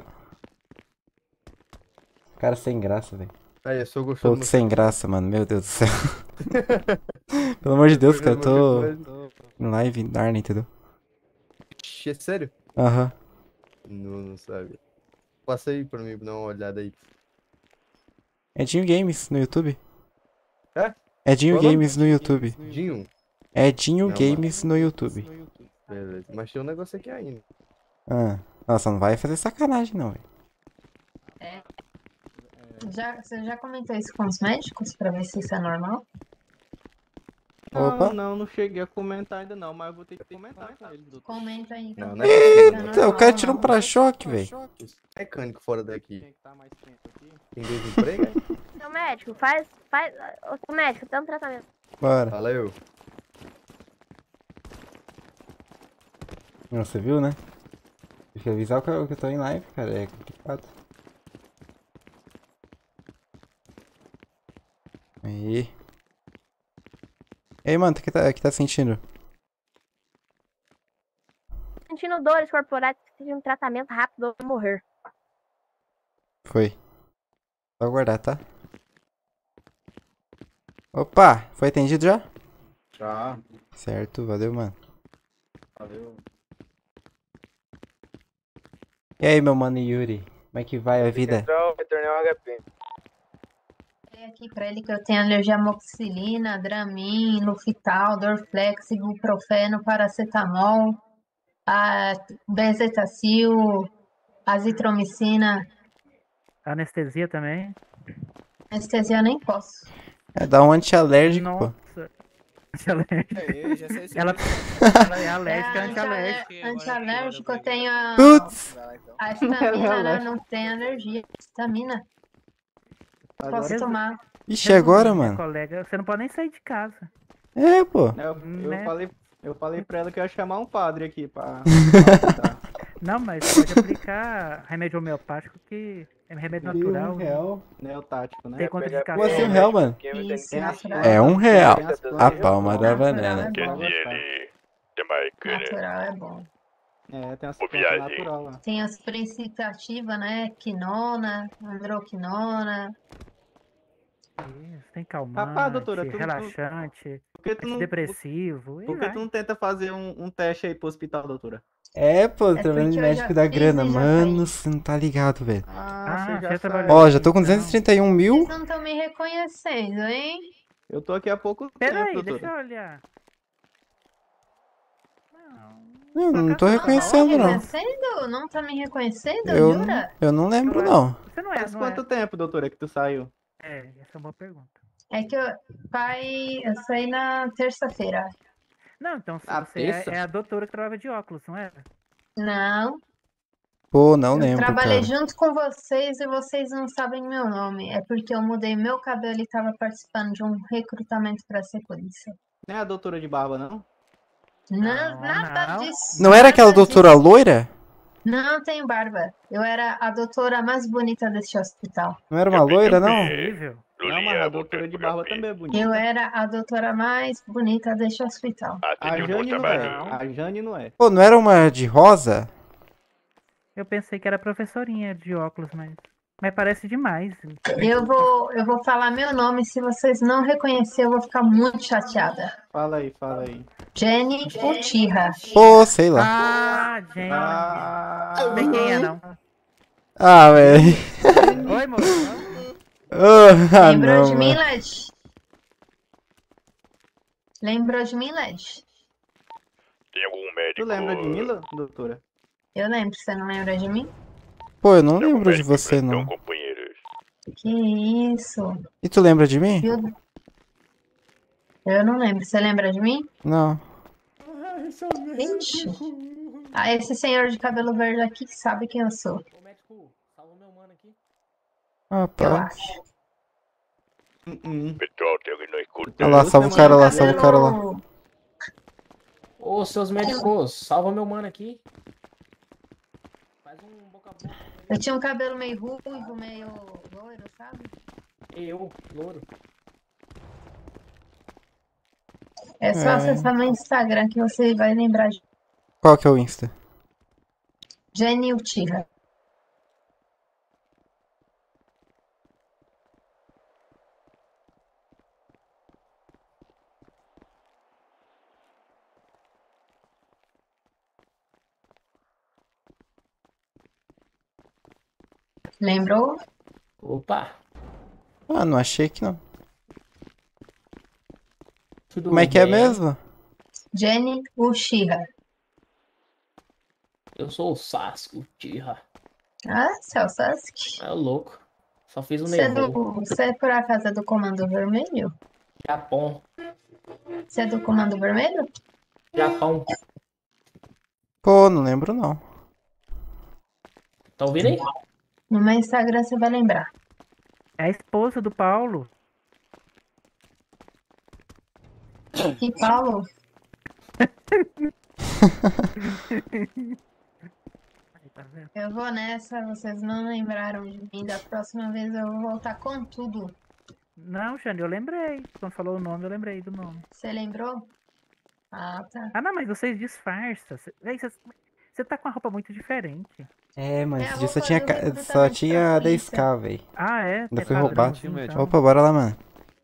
Cara sem graça, velho. Aí, eu sou gostoso. Pouco sem graça, mano. Meu Deus do céu. Pelo amor de Deus, cara. Eu tô em live em Darna, entendeu? Ixi, é sério? Aham. Não, não sabe. Passa aí pra mim, dar uma olhada aí. É Dinho Games no YouTube. É? É Dinho Qual o nome? Games no YouTube. Dinho? É Dinho Não, Games no YouTube. Beleza. Mas tem um negócio aqui ainda. Ah. Nossa, não vai fazer sacanagem não, velho. É. Já, você já comentou isso com os médicos pra ver se isso é normal? Opa. Não, não, não cheguei a comentar ainda não, mas eu vou ter que comentar com ele, doutor. Comenta aí. Não, então. não é possível, não. Então, o cara tirou um pra-choque, velho. Mecânico fora daqui. Tem dois empregos, hein? Seu médico, faz. faz ô, seu médico, tem um tratamento. Bora. Valeu. Não, você viu, né? Tem que avisar que eu, que eu tô em live, cara. É complicado. Aí. E aí, mano, o que tá, que tá sentindo? Sentindo dores corporais, precisa de um tratamento rápido ou morrer. Foi. Só aguardar, tá? Opa, foi atendido já? Já. Certo, valeu, mano. Valeu. E aí, meu mano Yuri? Como é que vai a vida? Central, retornei ao H P. Falei aqui pra ele que eu tenho alergia a amoxicilina, Dramin, Lufital, Dorflex, Ibuprofeno, Paracetamol, a Benzetacil, Azitromicina. Anestesia também. Anestesia eu nem posso. É, dá um antialérgico, pô. Nossa. Antialérgico. É, já sei se Ela, eu- ela é alérgica, É, antialérgica. anti- Antialérgico eu tenho a, Putz. a estamina, né? Não tem alergia. Estamina. Posso tomar. Ixi, agora, Minha mano? colega, você não pode nem sair de casa. É, pô. Eu, eu Né? falei, eu falei pra ela que eu ia chamar um padre aqui pra... Não, mas pode aplicar remédio homeopático que é remédio natural. real. Neotático, né? Tem contraindicação. Como assim um real, mano? Isso, Tem as natural. É um real. Tem as A palma da Natural banana. é bom. Ele, tem mais cara. Natural é bom. É, tem uma Ô, planta viagem. natural lá. Tem as princípios ativas, né? Quinona, androquinona. Isso, tem calmante, Rapaz, doutora, tu- tu- relaxante, Por que tu não, antidepressivo. e por que vai. tu não tenta fazer um, um teste aí pro hospital, doutora? É, pô, É trabalhando de porque eu médico já da fiz grana. e já Mano, tenho. você não tá ligado, velho. Ah, você já você trabalhou sabe. Ó, já tô com então. duzentos e trinta e um mil. Vocês não estão me reconhecendo, hein? Eu tô aqui há pouco Pera tempo, aí, deixa eu doutora. olhar. Não, não tô Não tá me reconhecendo, não. reconhecendo? Não tá me reconhecendo, Eu, jura? eu não lembro, não. Você não é, Faz não quanto é. tempo, doutora, que tu saiu? É, essa é uma boa pergunta. É que eu, pai, eu saí na terça-feira. Não, então se Na você é, terça? é a doutora que trabalhava de óculos, não era? Não, Pô, não eu lembro, trabalhei cara. junto com vocês e vocês não sabem meu nome. É porque eu mudei meu cabelo e tava participando de um recrutamento pra ser polícia. Não é a doutora de barba, não? Não, nada não. disso. Não era aquela nada doutora disso. loira? Não tenho barba. Eu era a doutora mais bonita desse hospital. Não era uma loira, não? Horrível. Não, mas a doutora de barba também é bonita. Eu era a doutora mais bonita deste hospital. A Jane não é. A Jane não é. Pô, não era uma de rosa? Eu pensei que era professorinha de óculos, mas. Mas parece demais. Eu vou, eu vou falar meu nome. Se vocês não reconhecerem, eu vou ficar muito chateada. Fala aí, fala aí. Jenny Uchiha. Pô, sei lá. Ah, gente. Ah, Não sei quem é, não. Ah, velho. Oi, moço. Oh, ah, Lembrou não, de mim, mano. Led? Lembrou de mim, Led? Tem algum médico? Tu lembra de mim, doutora? Eu lembro. Você não lembra de mim? Pô, eu não lembro de você, não. companheiros? Que isso? E tu lembra de mim? Eu, eu não lembro. Você lembra de mim? Não. Ixi. Ah, esse senhor de cabelo verde aqui que sabe quem eu sou. Ô, médico, salva meu mano aqui. Ah, Eu pá. acho. Pessoal, tem alguém na escuta? Olha lá, salva o cara lá, salva o cara lá. Ô, seus médicos, salva meu mano aqui. Faz um boca a boca. Eu tinha um cabelo meio ruivo, meio loiro, sabe? Eu, louro. É só É. acessar meu Instagram que você vai lembrar de Qual que é o Insta? Jenny Uchiha. Lembrou? Opa. Ah, não achei que não. Tudo Como é que é bem? mesmo? Jenny Uchiha. Eu sou o Sasuke, Tira. Ah, você é o Sasuke? É louco. Só fiz um Você é, nervoso. do, você é por acaso é do Comando Vermelho? Japão. Você é do Comando Vermelho? Japão. Pô, não lembro não. Tá ouvindo aí? No meu Instagram você vai lembrar. É a esposa do Paulo. Que Paulo? Eu vou nessa, vocês não lembraram de mim. Da próxima vez eu vou voltar com tudo. Não, Xande, eu lembrei. Quando falou o nome, eu lembrei do nome. Você lembrou? Ah, tá. Ah, não, mas vocês disfarçam. Cê- véi, Você você tá com uma roupa muito diferente. É, mano, É a esse dia só roupa tinha, do ca- recrutamento só tinha pra dez polícia. k, velho. Ah, é? Ainda É foi padrão, roubado. então. Opa, bora lá, mano.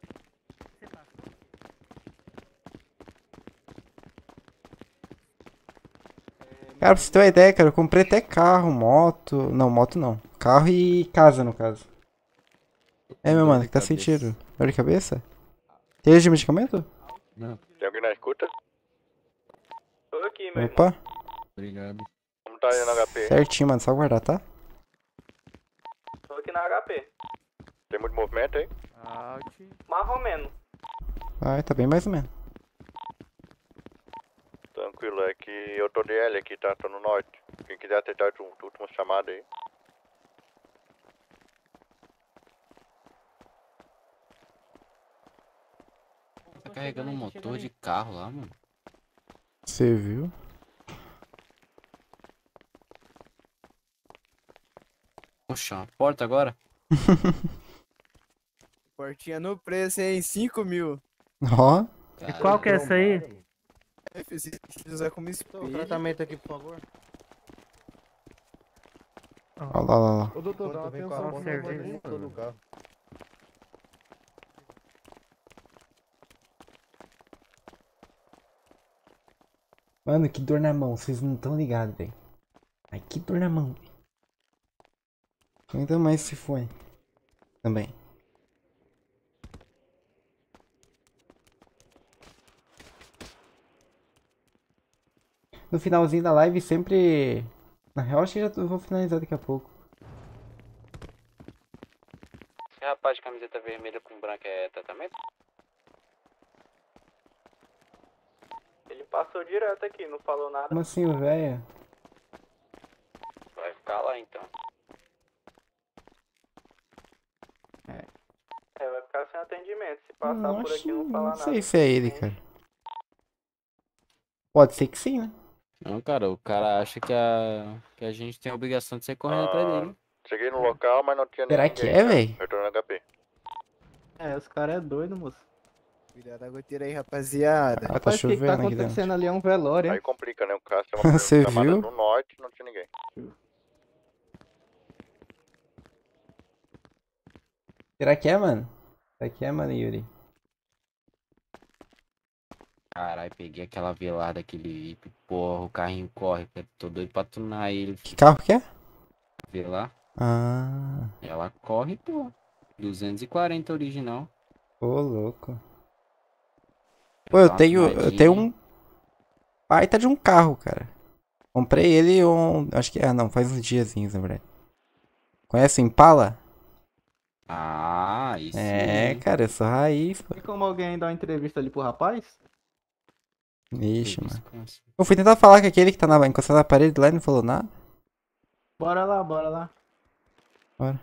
Cara, pra você ter uma ideia, cara, eu comprei até carro, moto. Não, moto não. Carro e casa, no caso. É, meu mano, que tá sentindo? Dor de cabeça? Tem de medicamento? Não. Tem alguém na escuta? Tô aqui, meu irmão. Opa, Obrigado. Como tá aí no H P? certinho, mano, só guardar, tá? Tô aqui na H P. Tem muito movimento aí? Mais ou menos. Vai, tá bem mais ou menos. Tranquilo, é que eu tô de L aqui, tá? Tô no norte. Quem quiser atender a última chamada aí. Tá carregando um motor de carro lá, mano. Você viu? Poxa, uma porta agora? Portinha no preço, hein? cinco mil. Ó. E qual que é essa aí? É, se quiser como espelho. Tratamento aqui, por favor. Olha lá, olha lá. Ô, doutor, dá uma vem com a atenção moto, aqui eu pra vou mim, dentro do mano. carro. Mano, que dor na mão. Vocês não estão ligados, velho. Ai, que dor na mão. Ainda mais se foi. Também. No finalzinho da live sempre... Na real, acho que já tô- vou finalizar daqui a pouco. Esse rapaz de camiseta vermelha com branca é tratamento? Ele passou direto aqui, não falou nada. Como assim, o velho? Vai ficar lá então. É, vai ficar sem atendimento. Se passar Não, por acho- aqui e não falar não nada. sei se é ele, cara. Pode ser que sim, né? Não, cara, o cara acha que a, que a gente tem a obrigação de sair correndo atrás dele. Cheguei no local, mas não tinha Será ninguém. que é, véi? Eu tô no H P. É, os caras é doido, moço. Cuidado da goteira aí, rapaziada. Ah, tá Rapaz, o que, que tá chovendo aqui dentro. acontecendo ali é um velório, Aí hein? complica, né? O cara tem uma Você chamada viu? no norte e não tinha ninguém. Será que é, mano? Será que é, mano, Yuri? Caralho, peguei aquela velada, aquele Jeep, porra, o carrinho corre, cara, tô doido pra tunar ele. Que carro que é? Velar, Ah, ela corre, pô. duzentos e quarenta original. ô louco. Pô, eu tenho, eu tenho um baita de um carro, cara. Comprei ele um, acho que, ah não, faz uns diazinhos, na verdade. Conhece o Impala? Ah, isso. É, cara, eu sou raiz, pô. Tem como alguém dar uma entrevista ali pro rapaz? Ixi, mano. Eu fui tentar falar com aquele que tá na, encostado na parede lá e não falou nada. Bora lá, bora lá. Bora.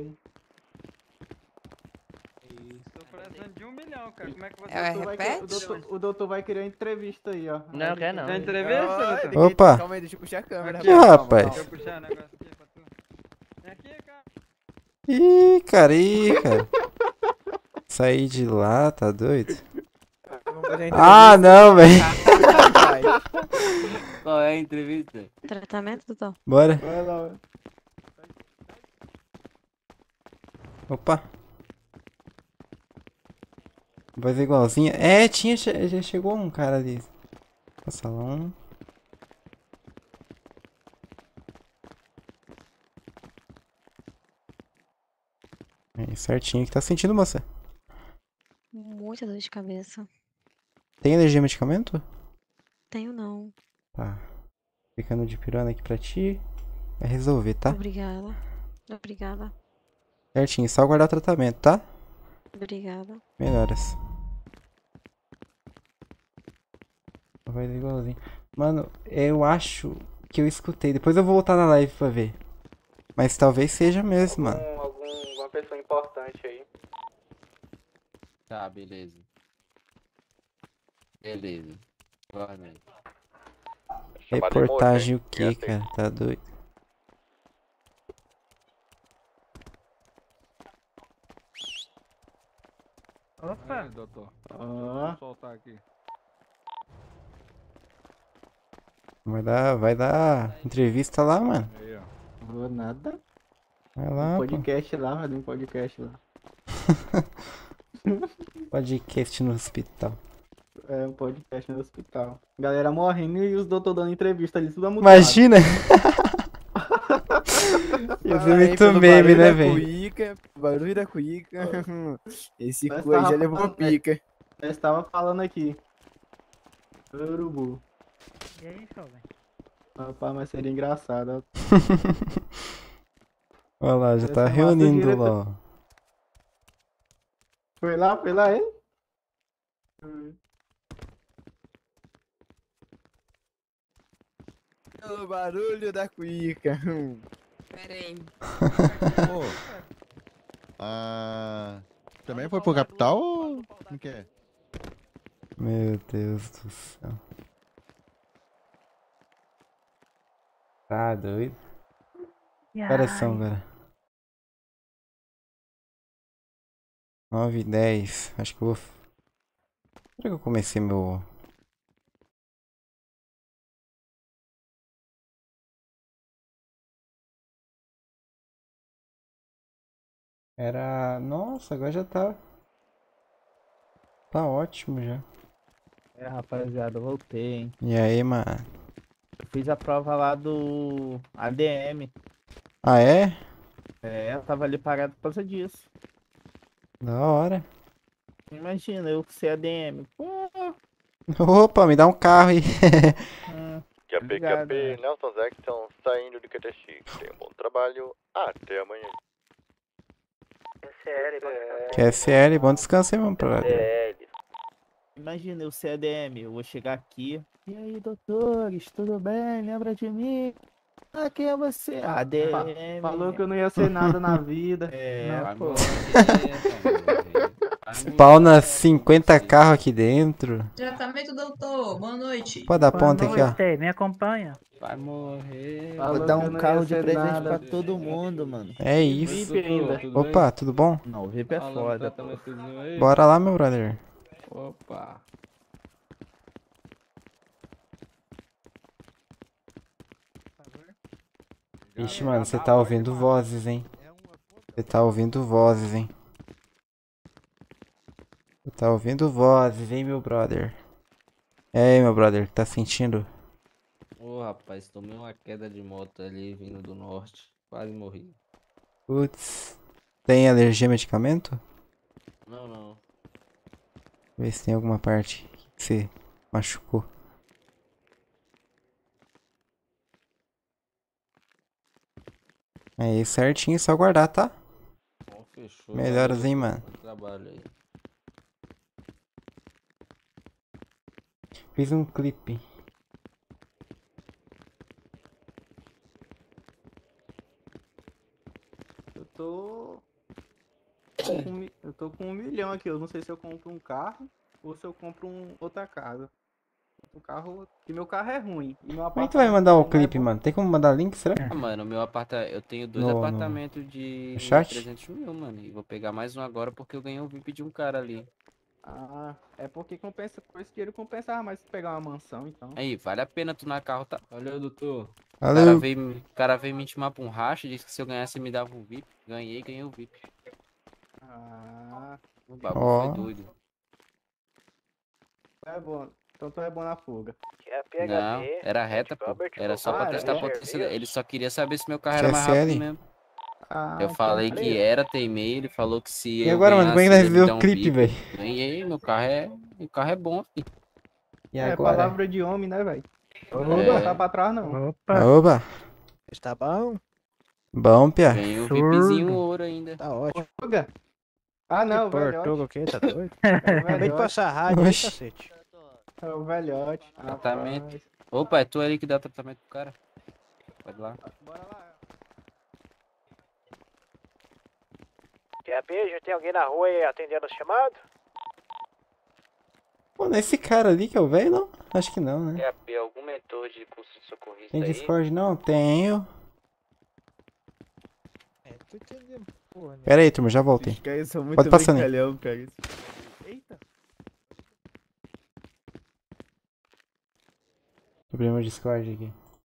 Tô precisando de um milhão, cara. Como é que você... O doutor vai querer- o, doutor, o doutor vai querer uma entrevista aí, ó. Não, quer não. Quer entrevista, Ah, doutor? ninguém- Opa. Calma aí, deixa eu puxar a câmera. Ih, rapaz, calma, rapaz. calma. Deixa eu puxar o negócio aqui pra tu. Vem aqui, cara. Ih, cara, ih, cara. Saí de lá, tá doido? Ah, não, velho. Qual é a entrevista? Tratamento, doutor? Bora. Vai lá, vai. Opa. Vai ser igualzinha. É, tinha, che- já chegou um cara ali. No salão. Aí, certinho. O que tá sentindo, moça? Muita dor de cabeça. Tem alergia a medicamento? Tenho não. Tá. Ficando de pirona aqui pra ti. Vai resolver, tá? Obrigada. Obrigada. Certinho. Só aguardar o tratamento, tá? Obrigada. Melhoras. Vai ser igualzinho. Mano, eu acho que eu escutei. Depois eu vou voltar na live pra ver. Mas talvez seja mesmo, mano. Um, algum, alguma pessoa importante aí. Tá, beleza. Beleza. Boa noite. Reportagem o que, cara? Tá doido? Opa! Aí, doutor. Ah. Vou soltar aqui. Vai dar, vai dar entrevista lá, mano. Aí, ó. Vou nada. Vai lá, Um pô. podcast lá, vai dar um podcast lá. Podcast no hospital. É, um podcast no hospital. Galera morrendo e os doutor dando entrevista ali, tudo amutuado. Imagina! Ia ser Aí, muito pelo meme, barulho né, da velho? cuíca, barulho da cuíca. Esse Nós cu aí tava já levou falando- pica. Nós tava falando aqui. Urubu. E aí, jovem? Rapaz, mas seria engraçado, ó. Olha lá, já Essa tá massa reunindo direta- lá, ó. Foi lá, foi lá ele? O barulho da cuíca. Pera aí. Pô. Ah, também foi pro capital ou não quer? Meu Deus do céu. Tá doido? Que horas são, cara? nove e dez. Acho que eu vou. Será que eu comecei meu. Era... Nossa, agora já tá... Tá ótimo já. É, rapaziada, eu voltei, hein. E aí, mano? Eu fiz a prova lá do A D M. Ah, é? É, eu tava ali parado por causa disso. Da hora. Imagina, eu ser A D M. Pô, Opa, me dá um carro aí. hum, Q P, Obrigado, Q P, Nelson Jackson saindo de Q T X. Tenha um bom trabalho. Até amanhã. Q S L, bom descanso aí, mano, brother. imagina eu ser A D M, eu vou chegar aqui. E aí, doutores, tudo bem? Lembra de mim? Ah, quem é você? A D M. Falou que eu não ia ser nada na vida. É, Não, pô. Spawna cinquenta carros aqui dentro. Tratamento, doutor. Boa noite. Pode dar ponta aqui, ó. Noite, me acompanha. Vai morrer. Vou dar um carro de presente pra todo mundo, mano. É isso. V I P ainda. Opa, tudo bom? Não, o V I P é foda. Bora lá, meu brother. Opa. Ixi, mano, você tá ouvindo vozes, hein? Você tá ouvindo vozes, hein? Você tá ouvindo vozes, hein, meu brother? E aí, meu brother, tá sentindo? Ô, rapaz, tomei uma queda de moto ali vindo do norte. Quase morri. Putz. Tem alergia a medicamento? Não, não. Vê se tem alguma parte que você machucou. Aí, certinho, só guardar, tá? Bom, fechou. Melhoras, Valeu, hein, mano. bom trabalho aí. Fiz um clipe. Eu tô... tô com mi- Eu tô com um milhão aqui. Eu não sei se eu compro um carro ou se eu compro um... outra casa. Um carro... Que meu carro é ruim. E meu Como é que tu vai mandar o clipe, mano? Tem como mandar link, será? Ah, mano, meu apartamento. Eu tenho dois No- no- apartamentos de no chat? trezentos mil, mano. E vou pegar mais um agora porque eu ganhei um V I P de um cara ali. Ah, é porque compensa... Com esse dinheiro compensava mais pegar uma mansão, então. Aí, vale a pena tu na carro, tá? Valeu, doutor. O Valeu. cara veio, o cara veio me intimar pra um racha, disse que se eu ganhasse me dava um V I P. Ganhei, ganhei o V I P. Ah... O bagulho Ó. foi doido. É bom. Então tu é bom na fuga. Não, era reta, pô. Era só pra Ah, testar a é? potência. Ele só queria saber se meu carro era mais Q S L? rápido mesmo. Ah, Eu então falei que beleza. era, teimei, ele falou que se E eu agora, mano, como é que ganhasse, nós ele vê me o dá um clipe, V I P. velho? Ganhei, meu carro é, meu carro é bom, filho. E É agora? palavra de homem, né, velho? É. Não tá pra trás, não. Opa. Oba. Está bom? Bom, Pia. Ganhei um VIPzinho ouro ainda. Tá ótimo. Fuga. Ah, não, Que velhote. portuga o quê? Tá doido? É o Acabei de velhote. passar a rádio aí, Oxi. cacete. É o velhote. Tratamento. Rapaz. Opa, é tu ali que dá tratamento pro cara? Pode lá. Bora lá. Q P, já tem alguém na rua aí atendendo o chamado? Pô, não é esse cara ali que é o velho, não? Acho que não, né? Q P, algum mentor de curso de socorrista Tem aí? Discord? Não, tenho. É, tô entendendo, porra, né? Pera aí, turma, já voltei. Esses caras são muito Pode passar, né? brincalhão, cara. Eita. Abri meu Discord aqui.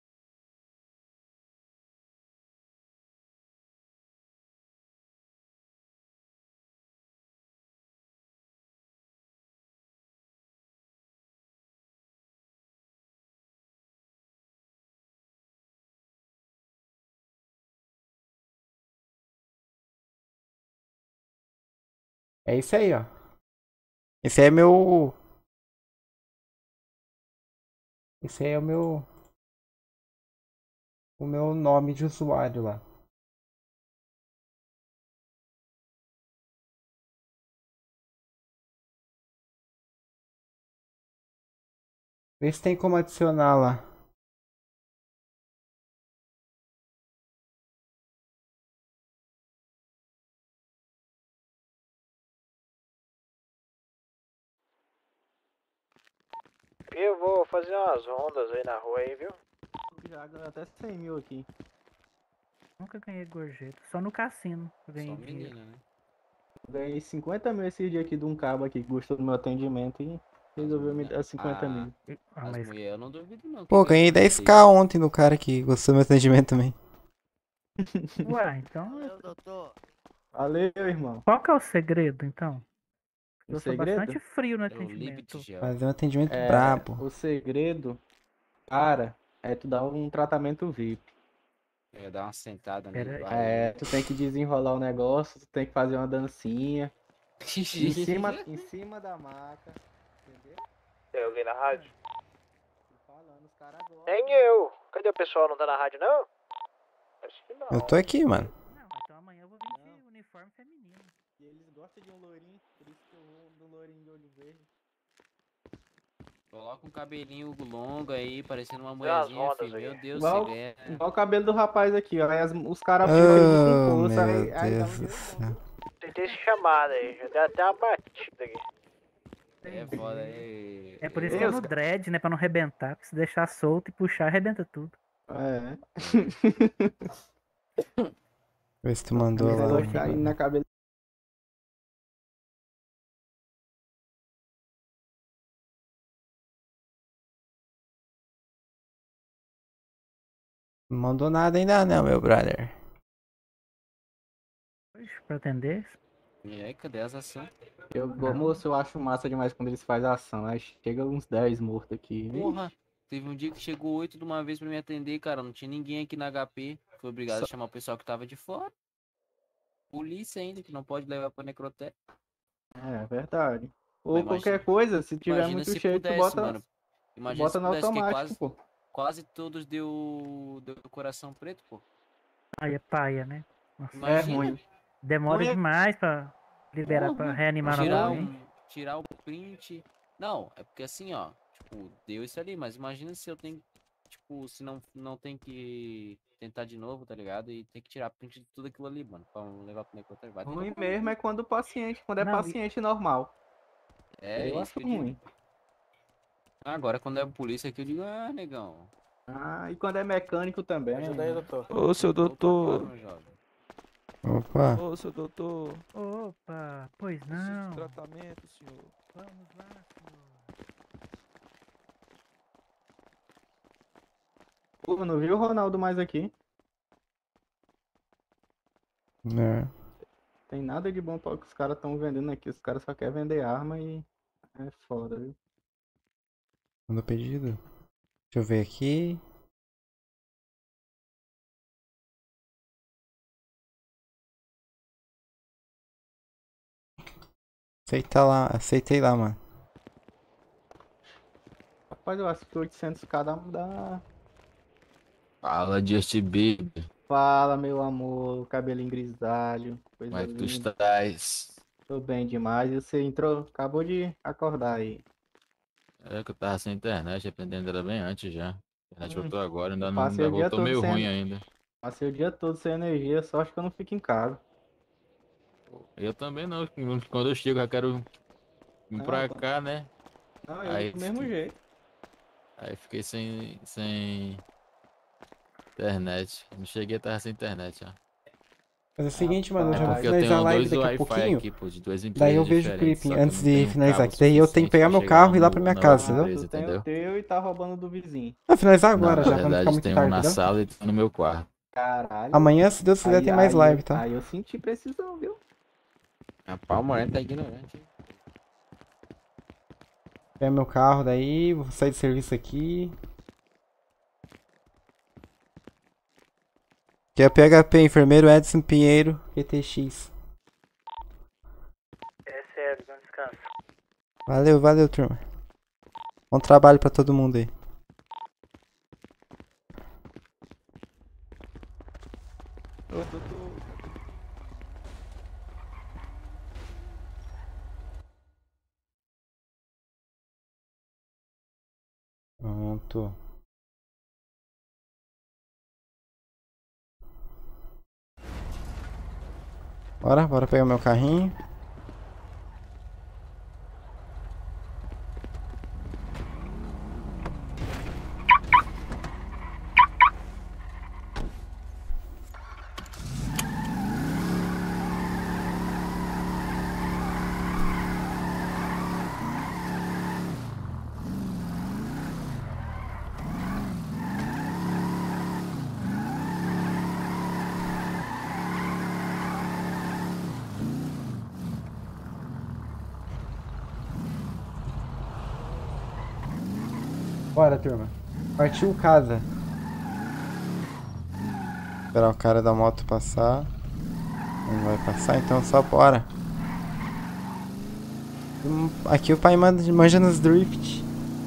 É isso aí, ó. Esse aí é meu... Esse aí é o meu... O meu nome de usuário lá. Vê se tem como adicionar lá. Eu vou fazer umas rondas aí na rua aí, viu? Já ganhou até cem mil aqui. Nunca ganhei gorjeta. Só no cassino eu ganhei Só dinheiro. menina, né? Ganhei cinquenta mil esse dia aqui de um cabo aqui que gostou do meu atendimento e resolveu me dar cinquenta Ah, mil. Ah, as mas... mulheres eu não duvido não. que Pô, ganham ganhei tudo dez isso k ontem no cara que gostou do meu atendimento também. Ué, então... Valeu, doutor. Valeu, irmão. Qual que é o segredo, então? O Eu sou segredo? bastante frio no É o atendimento. Fazer um atendimento É, brabo. o segredo, cara, é tu dar um tratamento V I P. Eu ia dar uma sentada Pera nele. aí. É, tu tem que desenrolar o negócio, tu tem que fazer uma dancinha. em cima, em cima da maca. Entendeu? Tem alguém na rádio? Falando, os caras gostam. Nem eu. Cadê o pessoal? Não tá na rádio, não? Acho que não. Eu tô aqui, mano. Não, então amanhã eu vou vir de uniforme feminino. E eles gostam de um loirinho, por isso que eu vou do loirinho de olho verde. Coloca um cabelinho longo aí, parecendo uma Dá umas mulherzinha, ondas filho. aí. Meu Deus, Igual, você ganha. igual o cabelo do rapaz aqui, ó. Aí as- os caras puxam ele com Oh, força, meu aí, aí dá um Deus do dinheiro céu. Tentei esse chamado aí. Já deu até uma batida aqui. É foda aí. É por isso que é no dread, né? Pra não arrebentar. Porque se deixar solto e puxar, arrebenta tudo. É. Vê se tu mandou Esse lá. negócio caindo na cabeça. Não mandou nada ainda não, meu brother. Poxa, pra atender. E aí, cadê as ações? Eu, moço, eu acho massa demais quando eles fazem ação. Aí chega uns dez mortos aqui. Porra, teve um dia que chegou oito de uma vez pra me atender, cara. Não tinha ninguém aqui na H P. Fui obrigado Só- a chamar o pessoal que tava de fora. Polícia ainda, que não pode levar pra necrotério. É verdade. Ou Mas qualquer imagina- coisa, se tiver Imagina muito se cheio, pudesse, tu bota, mano. tu Imagina bota se no pudesse, que automático, quase, pô. quase todos deu, deu coração preto, pô. Aí é paia, né? Nossa. Imagina. ruim. Demora Ruim é- demais pra liberar, pra Porra, reanimar tirar novamente. um, tirar o print. Não, é porque assim, ó, tipo, deu isso ali, mas imagina se eu tenho, tipo, se não, não tem que tentar de novo, tá ligado? E tem que tirar print de tudo aquilo ali, mano, pra levar pro necrotério. Vai Ruim tomar no mesmo cu. é quando o paciente, quando é Não, e- paciente normal. É, eu isso acho que eu digo. ruim. Agora, quando é polícia aqui, eu digo, ah, negão. Ah, e quando é mecânico também. Ajuda aí, doutor. Ô, seu doutor. Meu jovem. Opa. Ô, seu doutor. Opa, pois Preciso de não. tratamento, senhor. Vamos lá, senhor. Pô, não viu o Ronaldo mais aqui? Né? Tem nada de bom para o que os caras estão vendendo aqui. Os caras só querem vender arma e é foda, viu? Mandou pedido. Deixa eu ver aqui. Aceita lá, aceitei lá, mano. Rapaz, eu acho que oitocentos cada um dá. Fala, Justin Bieber. Fala, meu amor, cabelinho grisalho. Coisa Como é que tu linda. estás? Tô bem demais. E você entrou, acabou de acordar aí. É que eu tava sem internet, aprendendo ela bem antes já. A internet Hum. voltou agora, ainda Eu não passei ainda o dia voltou todo meio sem- ruim ainda. Passei o dia todo sem energia, só acho que eu não fico em casa. Eu também não, quando eu chego eu já quero vir Não, pra pô. cá, né? Não, eu Aí do mesmo fiquei- jeito. Aí fiquei sem, sem internet. Não cheguei, tava sem internet, ó. Mas é o seguinte, mano, eu já É vou porque eu finalizar a tenho live dois daqui a Wi-Fi pouquinho. aqui, pô, de duas Daí empresas eu vejo o diferentes, clipe só que eu antes não de tenho finalizar. cabo Que daí eu tenho que pegar suficiente meu pra chegar carro e ir lá no- pra minha na casa, outra entendeu? empresa, Tu tem o entendeu? teu e tá roubando do vizinho. Ah, finalizar agora Não, já, na pra não ficar verdade muito tem um tarde, na entendeu? sala e tem um no meu quarto. Caralho. Amanhã, se Deus quiser, Aí- tem mais aí- live, tá? Aí eu senti precisão, viu? Rapaz, o Moreno tá ignorante, hein? Pega meu carro daí, vou sair de serviço aqui. Que é P H P, enfermeiro Edson Pinheiro, Q T X. É sério, não descansa. Valeu, valeu, turma. Bom trabalho pra todo mundo aí. Ô, doutor. Pronto. Bora, bora pegar meu carrinho. Bora, turma. Partiu casa. Esperar o cara da moto passar. Não vai passar, então só bora. Hum, Aqui o pai manda, manja nos drift.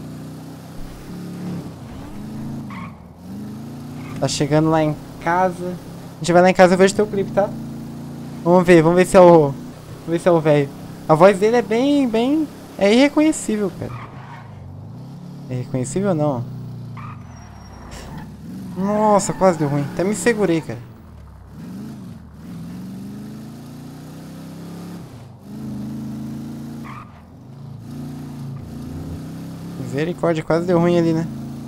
Tá chegando lá em casa. A gente vai lá em casa e eu vejo teu clipe, tá? Vamos ver, vamos ver se é o. Vamos ver se é o velho. A voz dele é bem, bem. É irreconhecível, cara. É irreconhecível ou não? Nossa, quase deu ruim. Até me segurei, cara. Misericórdia, quase deu ruim ali, né?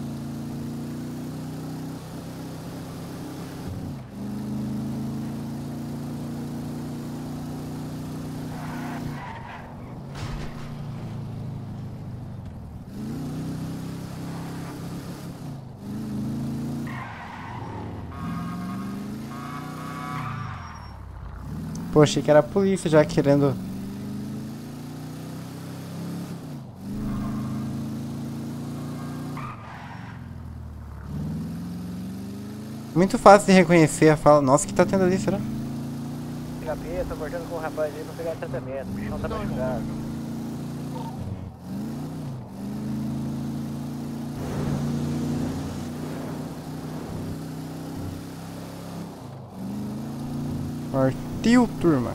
Pô, achei que era a polícia já querendo. Muito fácil de reconhecer a fala. Nossa, o que tá tendo ali, será? H P, tô cortando com o rapaz aí pra pegar tratamento. O bichão tá machucado. Partiu, turma.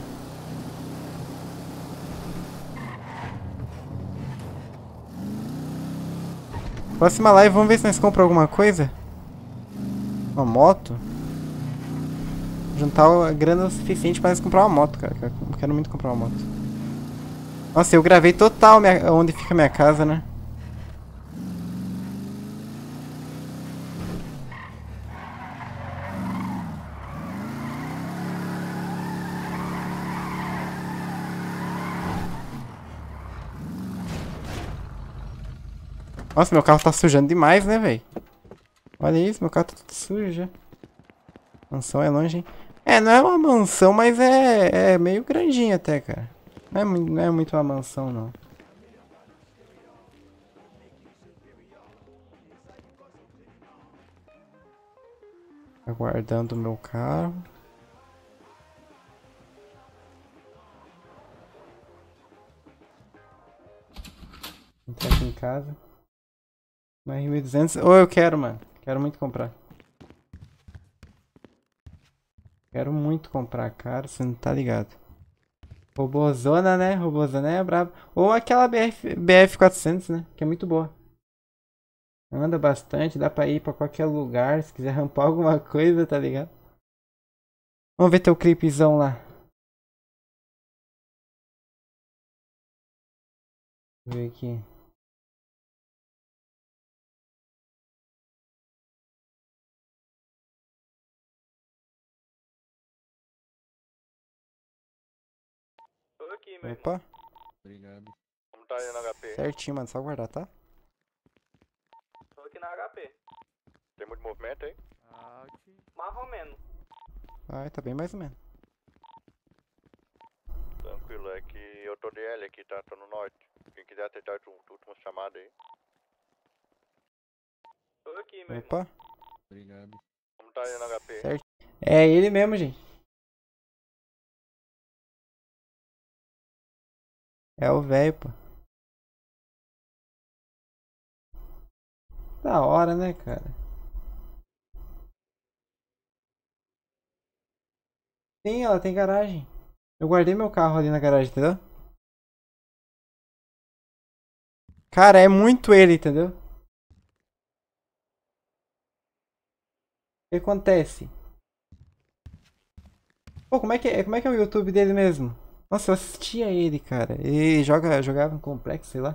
Próxima live, vamos ver se nós compramos alguma coisa. Uma moto. Juntar a grana o suficiente para nós comprar uma moto, cara. Eu quero muito comprar uma moto. Nossa, eu gravei total minha, onde fica a minha casa, né? Nossa, meu carro tá sujando demais, né, velho? Olha isso, meu carro tá tudo sujo já. Mansão é longe, hein? É, não é uma mansão, mas é, é meio grandinha até, cara. Não é, mu- não é muito uma mansão, não. Aguardando o meu carro. Entrar aqui em casa. Uma R mil e duzentos. Ô, eu quero, mano. Quero muito comprar. Quero muito comprar, cara. Você não tá ligado. Robozona, né? Robozona é brabo. Ou aquela B F, B F quatrocentos, né? Que é muito boa. Anda bastante, dá pra ir pra qualquer lugar. Se quiser rampar alguma coisa, tá ligado? Vamos ver teu clipezão lá. Deixa eu ver aqui. Tô aqui, meu. Opa. Obrigado. Como tá aí no H P? Certinho, mano. Só guardar, tá? Tô aqui na H P. Tem muito movimento aí? Mais ou menos. Ah, tá bem mais ou menos. Tranquilo, é que eu tô de L aqui, tá? Tô no norte. Quem quiser atender o último chamado aí. Tô aqui, meu. Opa. Obrigado. Como tá aí no H P? Certo. É ele mesmo, gente. É o velho, pô. Da hora, né, cara? Sim, ela tem garagem. Eu guardei meu carro ali na garagem, entendeu? Cara, é muito ele, entendeu? O que acontece? Pô, como é que é, como é que é o YouTube dele mesmo? Nossa, eu assistia ele, cara. Ele joga, jogava em complexo, sei lá.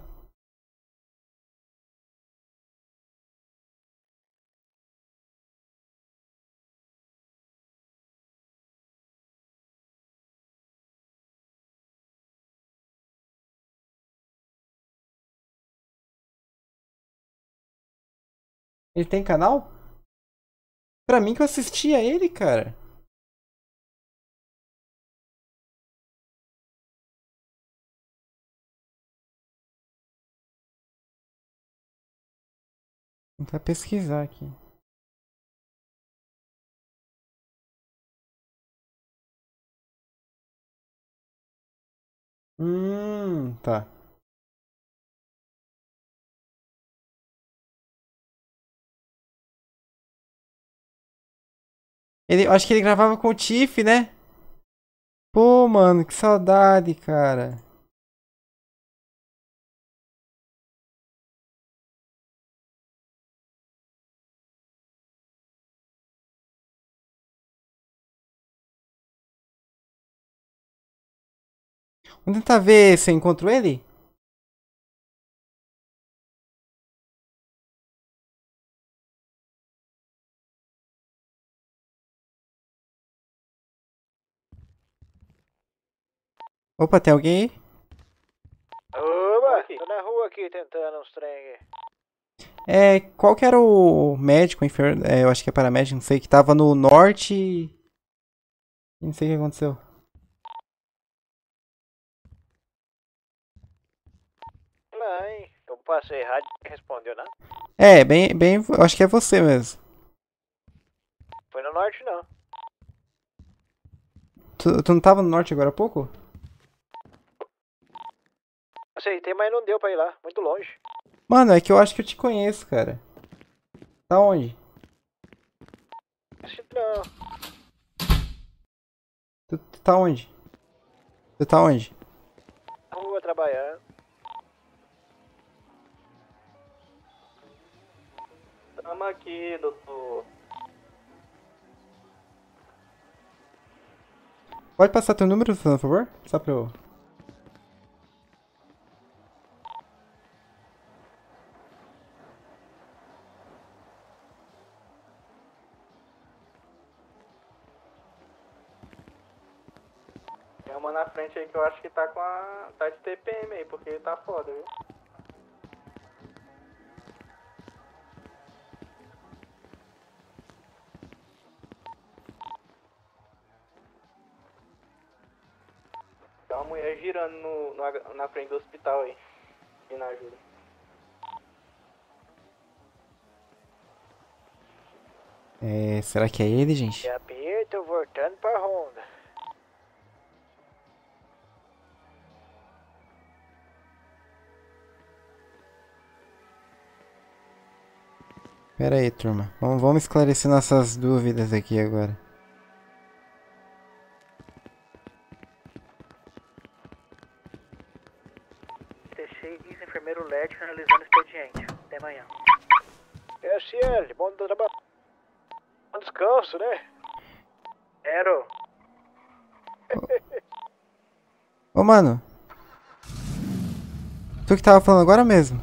Ele tem canal? Pra mim que eu assistia ele, cara. Vou tentar pesquisar aqui. Hum, tá. Ele, eu acho que ele gravava com o Tiff, né? Pô, mano, que saudade, cara. Vamos tentar ver se eu encontro ele? Opa, tem alguém aí? Oba, tô na rua aqui tentando uns trem aqui. É, qual que era o médico, enfer... é, eu acho que é paramédico, não sei, que tava no norte. Não sei o que aconteceu. Lá, hein? Eu passei rádio e respondeu, não? É, bem, bem, eu acho que é você mesmo. Foi no norte, não. Tu, tu não tava no norte agora há pouco? Aceitei, mas não deu pra ir lá. Muito longe. Mano, é que eu acho que eu te conheço, cara. Tá onde? Acho que não. Tu, tu tá onde? Tu tá onde? Na rua trabalhando. Tamo aqui, doutor. Pode passar teu número, por favor? Só pra eu... Tem uma na frente aí que eu acho que tá com a. tá de T P M aí, porque tá foda, viu? Tem uma mulher girando no, no- na frente do hospital aí. E na ajuda. É, será que é ele, gente? E aperto, voltando pra Honda. Pera aí, turma. Vamos, vamos esclarecer nossas dúvidas aqui agora. Deixei enfermeiro L E D finalizando o expediente. Até amanhã. S L, bom trabalho. Bom descanso, né? Quero. Ô, mano. Tu que tava falando agora mesmo?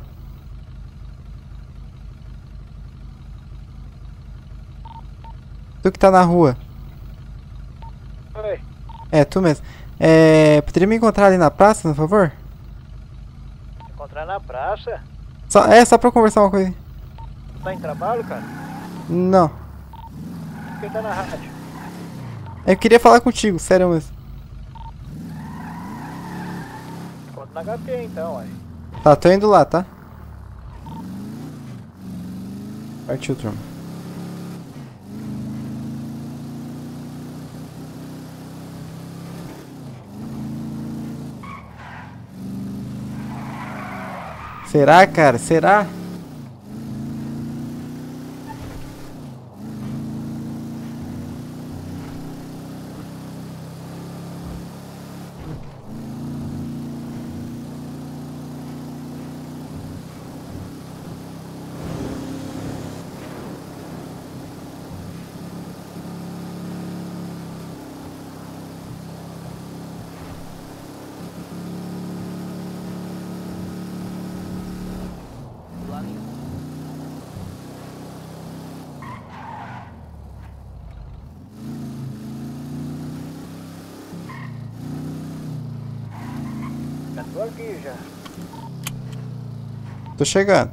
Tu que tá na rua. Oi. É, tu mesmo. É, poderia me encontrar ali na praça, por favor? Encontrar na praça. Só, é, só pra eu conversar uma coisa. Tá em trabalho, cara? Não. Por que tá na rádio? Eu queria falar contigo, sério mesmo. Encontro na H P então, aí. Tá, tô indo lá, tá? Partiu, turma. Será, cara? Será? Já tô aqui já. Tô chegando.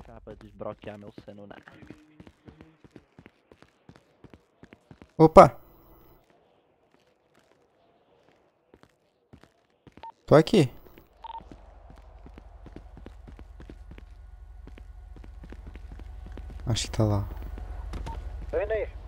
cá pra desbloquear meu celular. Opa! Tô aqui. Acho que tá lá. Tô indo aí.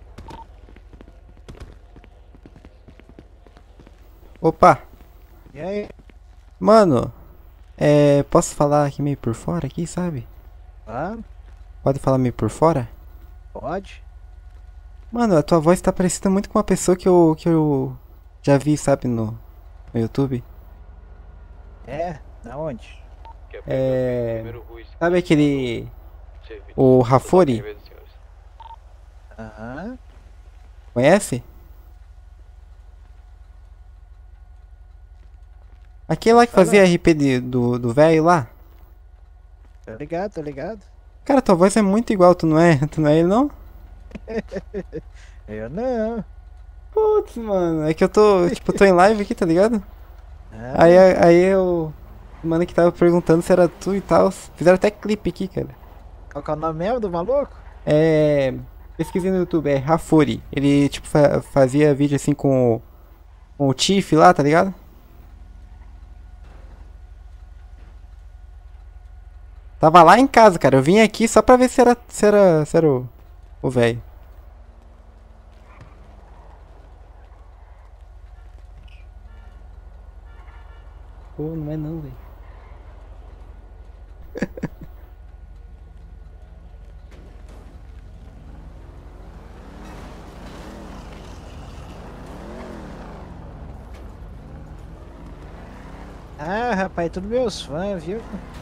Opa! E aí? Mano, é. Posso falar aqui meio por fora aqui, sabe? Claro. Pode falar meio por fora? Pode. Mano, a tua voz tá parecida muito com uma pessoa que eu, que eu já vi, sabe, no, no YouTube. É? Da onde? É. Sabe aquele. O Rafori? Aham. Conhece? Aquele lá que fazia R P de, do do velho lá? Tô ligado, tô ligado. Cara, tua voz é muito igual, tu não é? Tu não é ele não? Eu não. Putz, mano, é que eu tô, tipo, tô em live aqui, tá ligado? Ah. Aí, aí eu. O mano que tava perguntando se era tu e tal. Fizeram até clipe aqui, cara. Qual que é o nome mesmo do maluco? É. Pesquisei no YouTube, é Rafori. Ele, tipo, fa fazia vídeo assim com o. Com o Tiff lá, tá ligado? Tava lá em casa, cara. Eu vim aqui só pra ver se era, se era, se era o. O velho. Pô, não é não, velho. Ah, rapaz, tudo meus fãs, viu?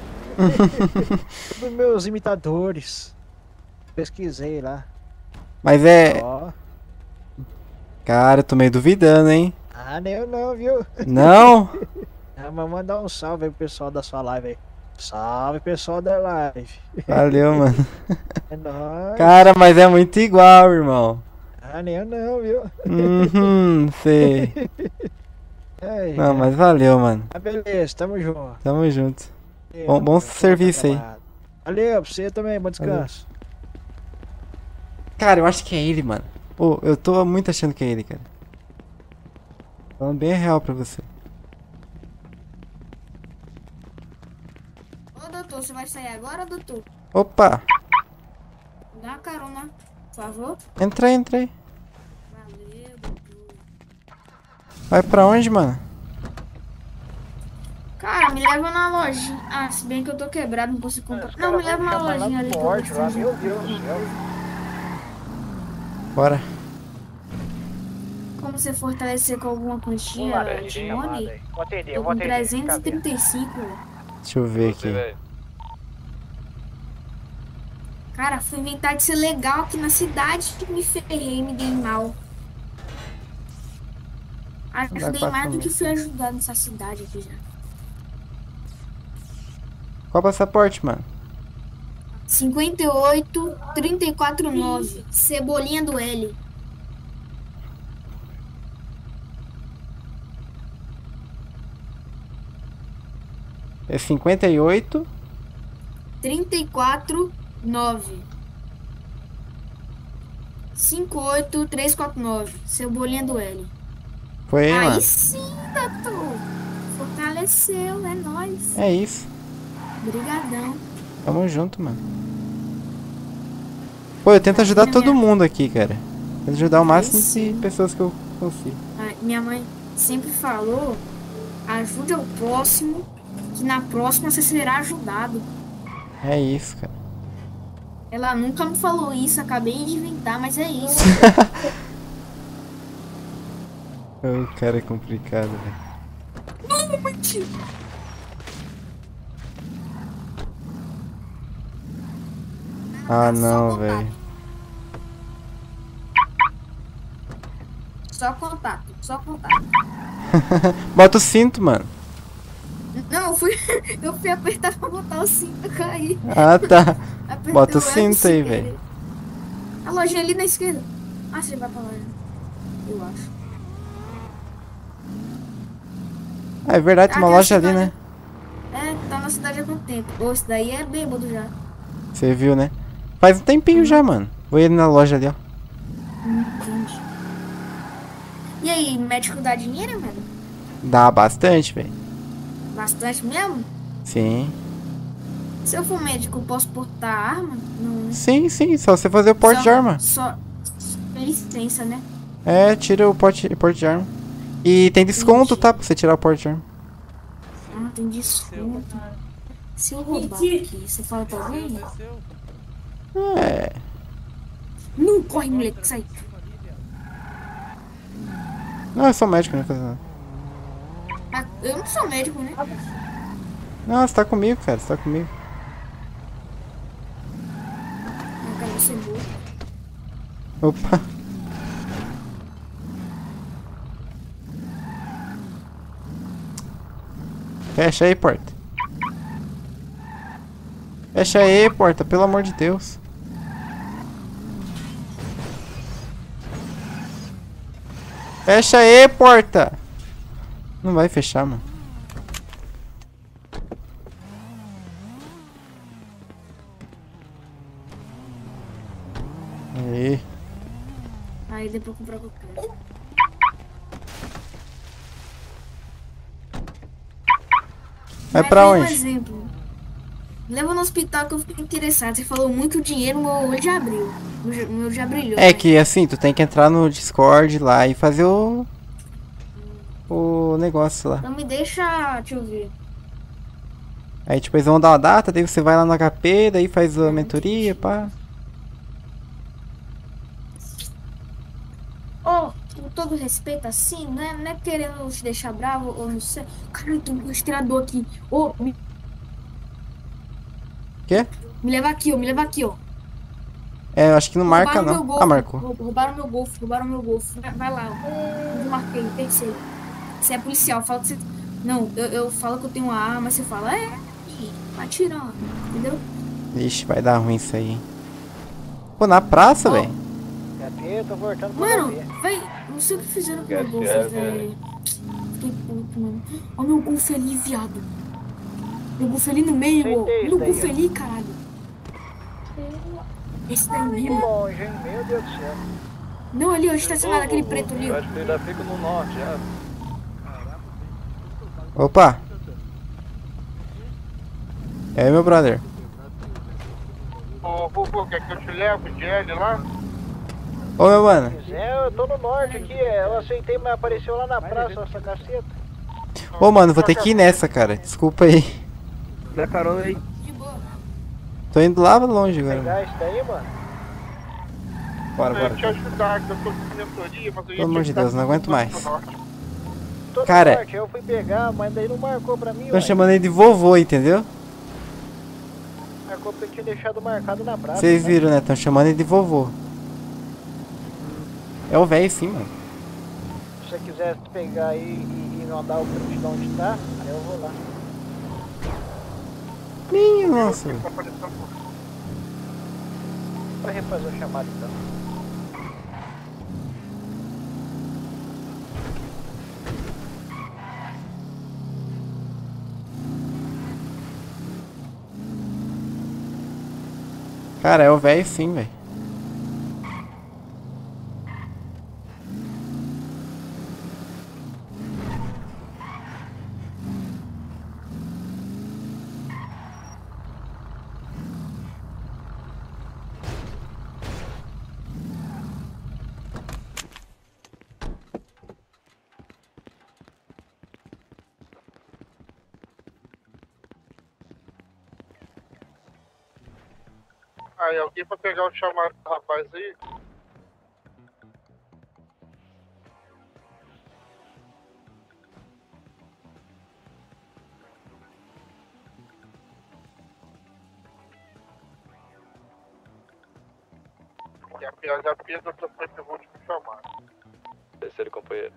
Tudo meus imitadores. Pesquisei lá. Mas é. Ó. Cara, eu tô meio duvidando, hein? Ah, nem eu não, viu? Não? Ah, mas mandar um salve aí pro pessoal da sua live aí. Salve, pessoal da live. Valeu, mano. É nóis. Cara, mas é muito igual, irmão. Ah, nem eu não, viu? Uhum, sei. Ai, Não, ai. mas valeu, mano. Ah, beleza, tamo junto. Tamo junto. Valeu, Bom, bom meu, serviço aí. camarada. Valeu, pra você também, bom descanso. Cara, eu acho que é ele, mano. Pô, eu tô muito achando que é ele, cara. Falando bem real pra você. Ô, doutor, você vai sair agora, doutor? Opa! Dá uma carona, por favor. Entra aí, entra aí. Valeu, doutor. Vai pra onde, mano? Cara, me leva na lojinha. Ah, se bem que eu tô quebrado, não consigo comprar. Não, me leva na lojinha ali. que eu vou fazer. Meu Deus do céu. Bora. Como você fortalecer com alguma Um quantia laranja de chamada money? aí. Vou atender, Tô vou com atender. trezentos e trinta e cinco. Deixa eu ver aqui. Cara, fui inventar de ser legal aqui na cidade que me ferrei e me dei mal. Ajudei passar mais do não. que fui ajudado nessa cidade aqui já. Qual passaporte, mano? cinquenta e oito, trinta e quatro, nove. Cebolinha do L. É cinquenta e oito. trinta e quatro, nove. cinquenta e oito, trezentos e quarenta e nove. Cebolinha do L. Foi aí, Aí mano. sim, doutor. Fortaleceu, é nóis. É isso. Obrigadão. Tamo junto, mano. Pô, eu tento ajudar todo mundo aqui, cara. Tento ajudar o máximo de pessoas que eu consigo. Ah, minha mãe sempre falou: ajude ao próximo, que na próxima você será ajudado. É isso, cara. Ela nunca me falou isso, acabei de inventar, mas é isso. O cara é complicado, velho. Não, mentira. Ah, não, velho. Só contato, só contato. Bota o cinto, mano. Não, eu fui, eu fui apertar pra botar o cinto, eu caí. Ah, tá. Apertei Bota o L cinto sem aí, querer. velho. A lojinha ali na esquerda. Ah, você vai pra loja. Eu acho. Ah, é verdade, tem uma Ah, tem a loja ali, cidade. né? É, tá na cidade há quanto tempo? Ô, esse daí é bêbado já. Você viu, né? Faz um tempinho já, mano. Vou ir na loja ali, ó. Entendi. E aí, médico dá dinheiro, mano? Dá bastante, velho. Bastante mesmo? Sim. Se eu for médico, eu posso portar arma? Não, né? Sim, sim. Só você fazer o porte Só- de arma. Só. Licença, né? É, tira o porte, porte de arma. E tem desconto, tá? Pra você tirar o porte de arma. Ah, tem desconto. Se eu roubar aqui, você fala pra alguém? É. Não corre, moleque, sai. Não, eu sou médico, não vai fazer nada. Ah, eu não sou médico, né? Não, você tá comigo, cara. Você tá comigo. Eu quero ser burro. Opa. Fecha aí, porta. Fecha aí, porta, pelo amor de Deus. Fecha aí, porta. Não vai fechar, mano. Aí. Aí depois comprar qualquer. Vai pra Aí, Um onde? exemplo. Leva no hospital que eu fiquei interessado. Você falou muito dinheiro, meu olho já abriu. Meu, já- meu já brilhou. É né? que assim, tu tem que entrar no Discord lá e fazer o. O negócio lá. Então me deixa. Deixa eu ver. Aí tipo, eles vão dar uma data, daí você vai lá no H P, daí faz a mentoria, pá. Ô, com todo respeito, assim, não é, não é querendo te deixar bravo ou não sei. Caralho, tem um rastreador aqui. Ô, me, Quê? me leva aqui, ó, me leva aqui, ó. É, eu acho que não marca Roubaram meu não. golfe, Ah, marcou. rou- Roubaram meu golfe, roubaram meu golfe. Vai, vai lá, ó. Eu marquei, terceiro. Você é policial, fala que você. Não, eu, eu falo que eu tenho uma arma, você fala, é, e atirando, entendeu? Ixi, vai dar ruim isso aí, hein. Pô, na praça, velho. Gatinho, tô voltando pra Mano, ver. véi, não sei o que fizeram com o meu Gato, golfe, é, velho. Fiquei puto, mano. Olha meu golfe ali, viado. Meu golfe ali no meio, ó. Aceitei Meu isso daí, golfe ó. ali, caralho. Esse daí Muito mesmo. longe, hein? Meu Deus do céu. Não, ali, ó, estacionado, aquele preto ali, ó. Acho que ainda fica no norte, já. Opa. E aí, meu brother? Ô, Bubu, quer que eu te leve de L lá? Ô, meu mano. É, eu tô no norte aqui, é, eu aceitei, mas apareceu lá na praça essa caceta. Ô, mano, vou ter que ir nessa, cara. Desculpa aí. Dá carona aí. Tô indo lá longe agora. Pegar isso daí, mano. Bora, Eu bora. ia te ajudar, que eu tô com mentoria, mas eu ia Pelo amor te de dar Deus, não aguento mais. no norte. Tô no Cara. norte, eu fui pegar, mas daí não marcou pra mim, Tô ué. chamando ele de vovô, entendeu? Marcou porque eu tinha deixado marcado na praça. Vocês né? viram, né? Tão chamando ele de vovô. É o velho sim, mano. Se você quiser pegar aí e, e não dar o print de onde tá, aí eu vou lá. Minha nossa. Vai refazer o chamado então. Cara, é o velho sim, velho. Aí, alguém pra pegar o chamado do rapaz aí? E a piada Pedro foi pelo último chamado. Terceiro companheiro.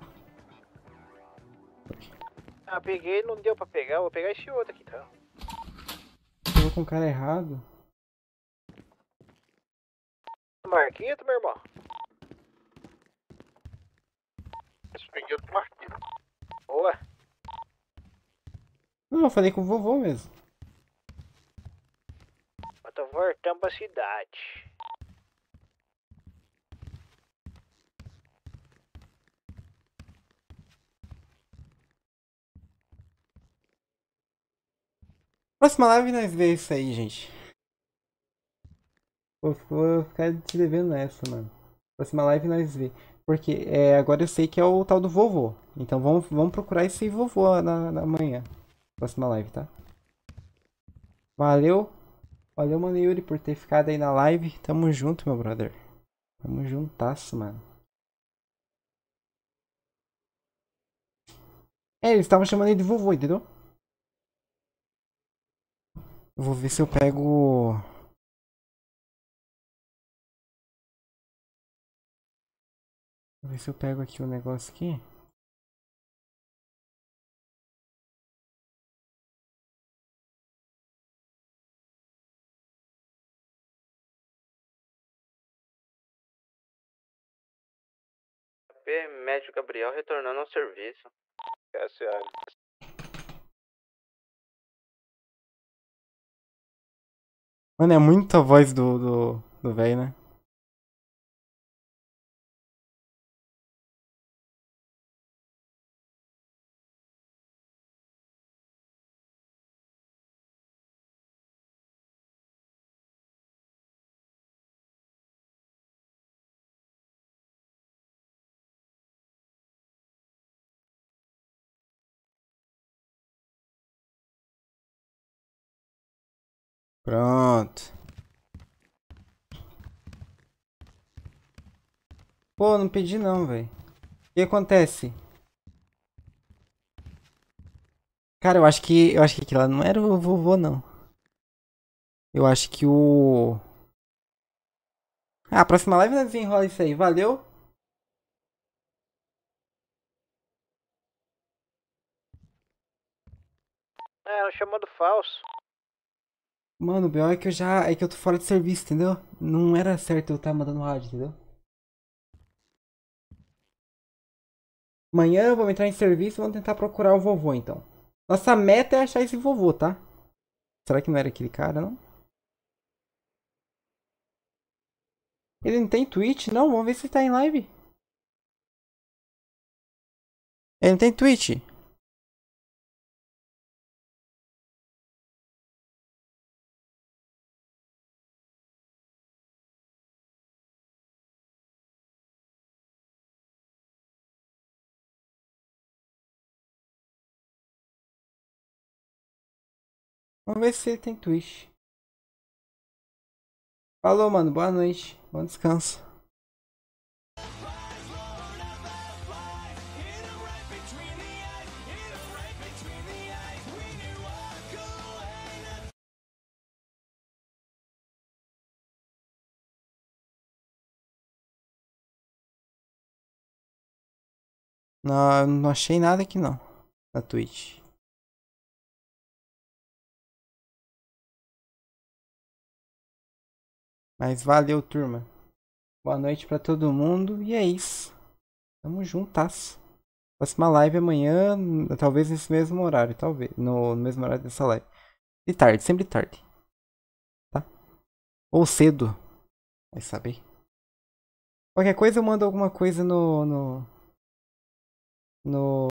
Ah, peguei, não deu pra pegar, vou pegar esse outro aqui, tá? Eu vou com o cara errado. Marquito, meu irmão. Esse peguei do Marquinhos. Boa. Não, eu falei com o vovô mesmo. Mas tô voltando pra cidade. Próxima live nós vê isso aí, gente. Vou, vou ficar te devendo essa, mano. Próxima live nós vê. Porque é, agora eu sei que é o tal do vovô. Então vamos, vamos procurar esse vovô na, na manhã. Próxima live, tá? Valeu. Valeu, mano Yuri, por ter ficado aí na live. Tamo junto, meu brother. Tamo juntasso, mano. É, eles estavam chamando ele de vovô, entendeu? Eu vou ver se eu pego... Vou ver se eu pego aqui o negócio aqui. Médico Gabriel retornando ao serviço. S A. Mano, é muita voz do do do velho, né? Pronto. Pô, não pedi não, velho. O que acontece? Cara, eu acho que eu acho que aquilo lá não era o vovô, não. Eu acho que o... Ah, a próxima live nós desenrola isso aí. Valeu. É, um chamado falso. Mano, o B O é que eu já... É que eu tô fora de serviço, entendeu? Não era certo eu estar mandando rádio, entendeu? Amanhã eu vou entrar em serviço e vamos tentar procurar o vovô, então. Nossa meta é achar esse vovô, tá? Será que não era aquele cara, não? Ele não tem Twitch? Não, vamos ver se tá em live. Ele não tem Twitch. Vamos ver se ele tem Twitch. Falou, mano. Boa noite. Bom descanso. Não, não achei nada aqui não. Na Twitch. Mas valeu, turma. Boa noite pra todo mundo. E é isso. Tamo juntas. Próxima live amanhã. Talvez nesse mesmo horário. Talvez. No, no mesmo horário dessa live. De tarde. Sempre tarde. Tá? Ou cedo. Vai saber. Qualquer coisa eu mando alguma coisa no... No... no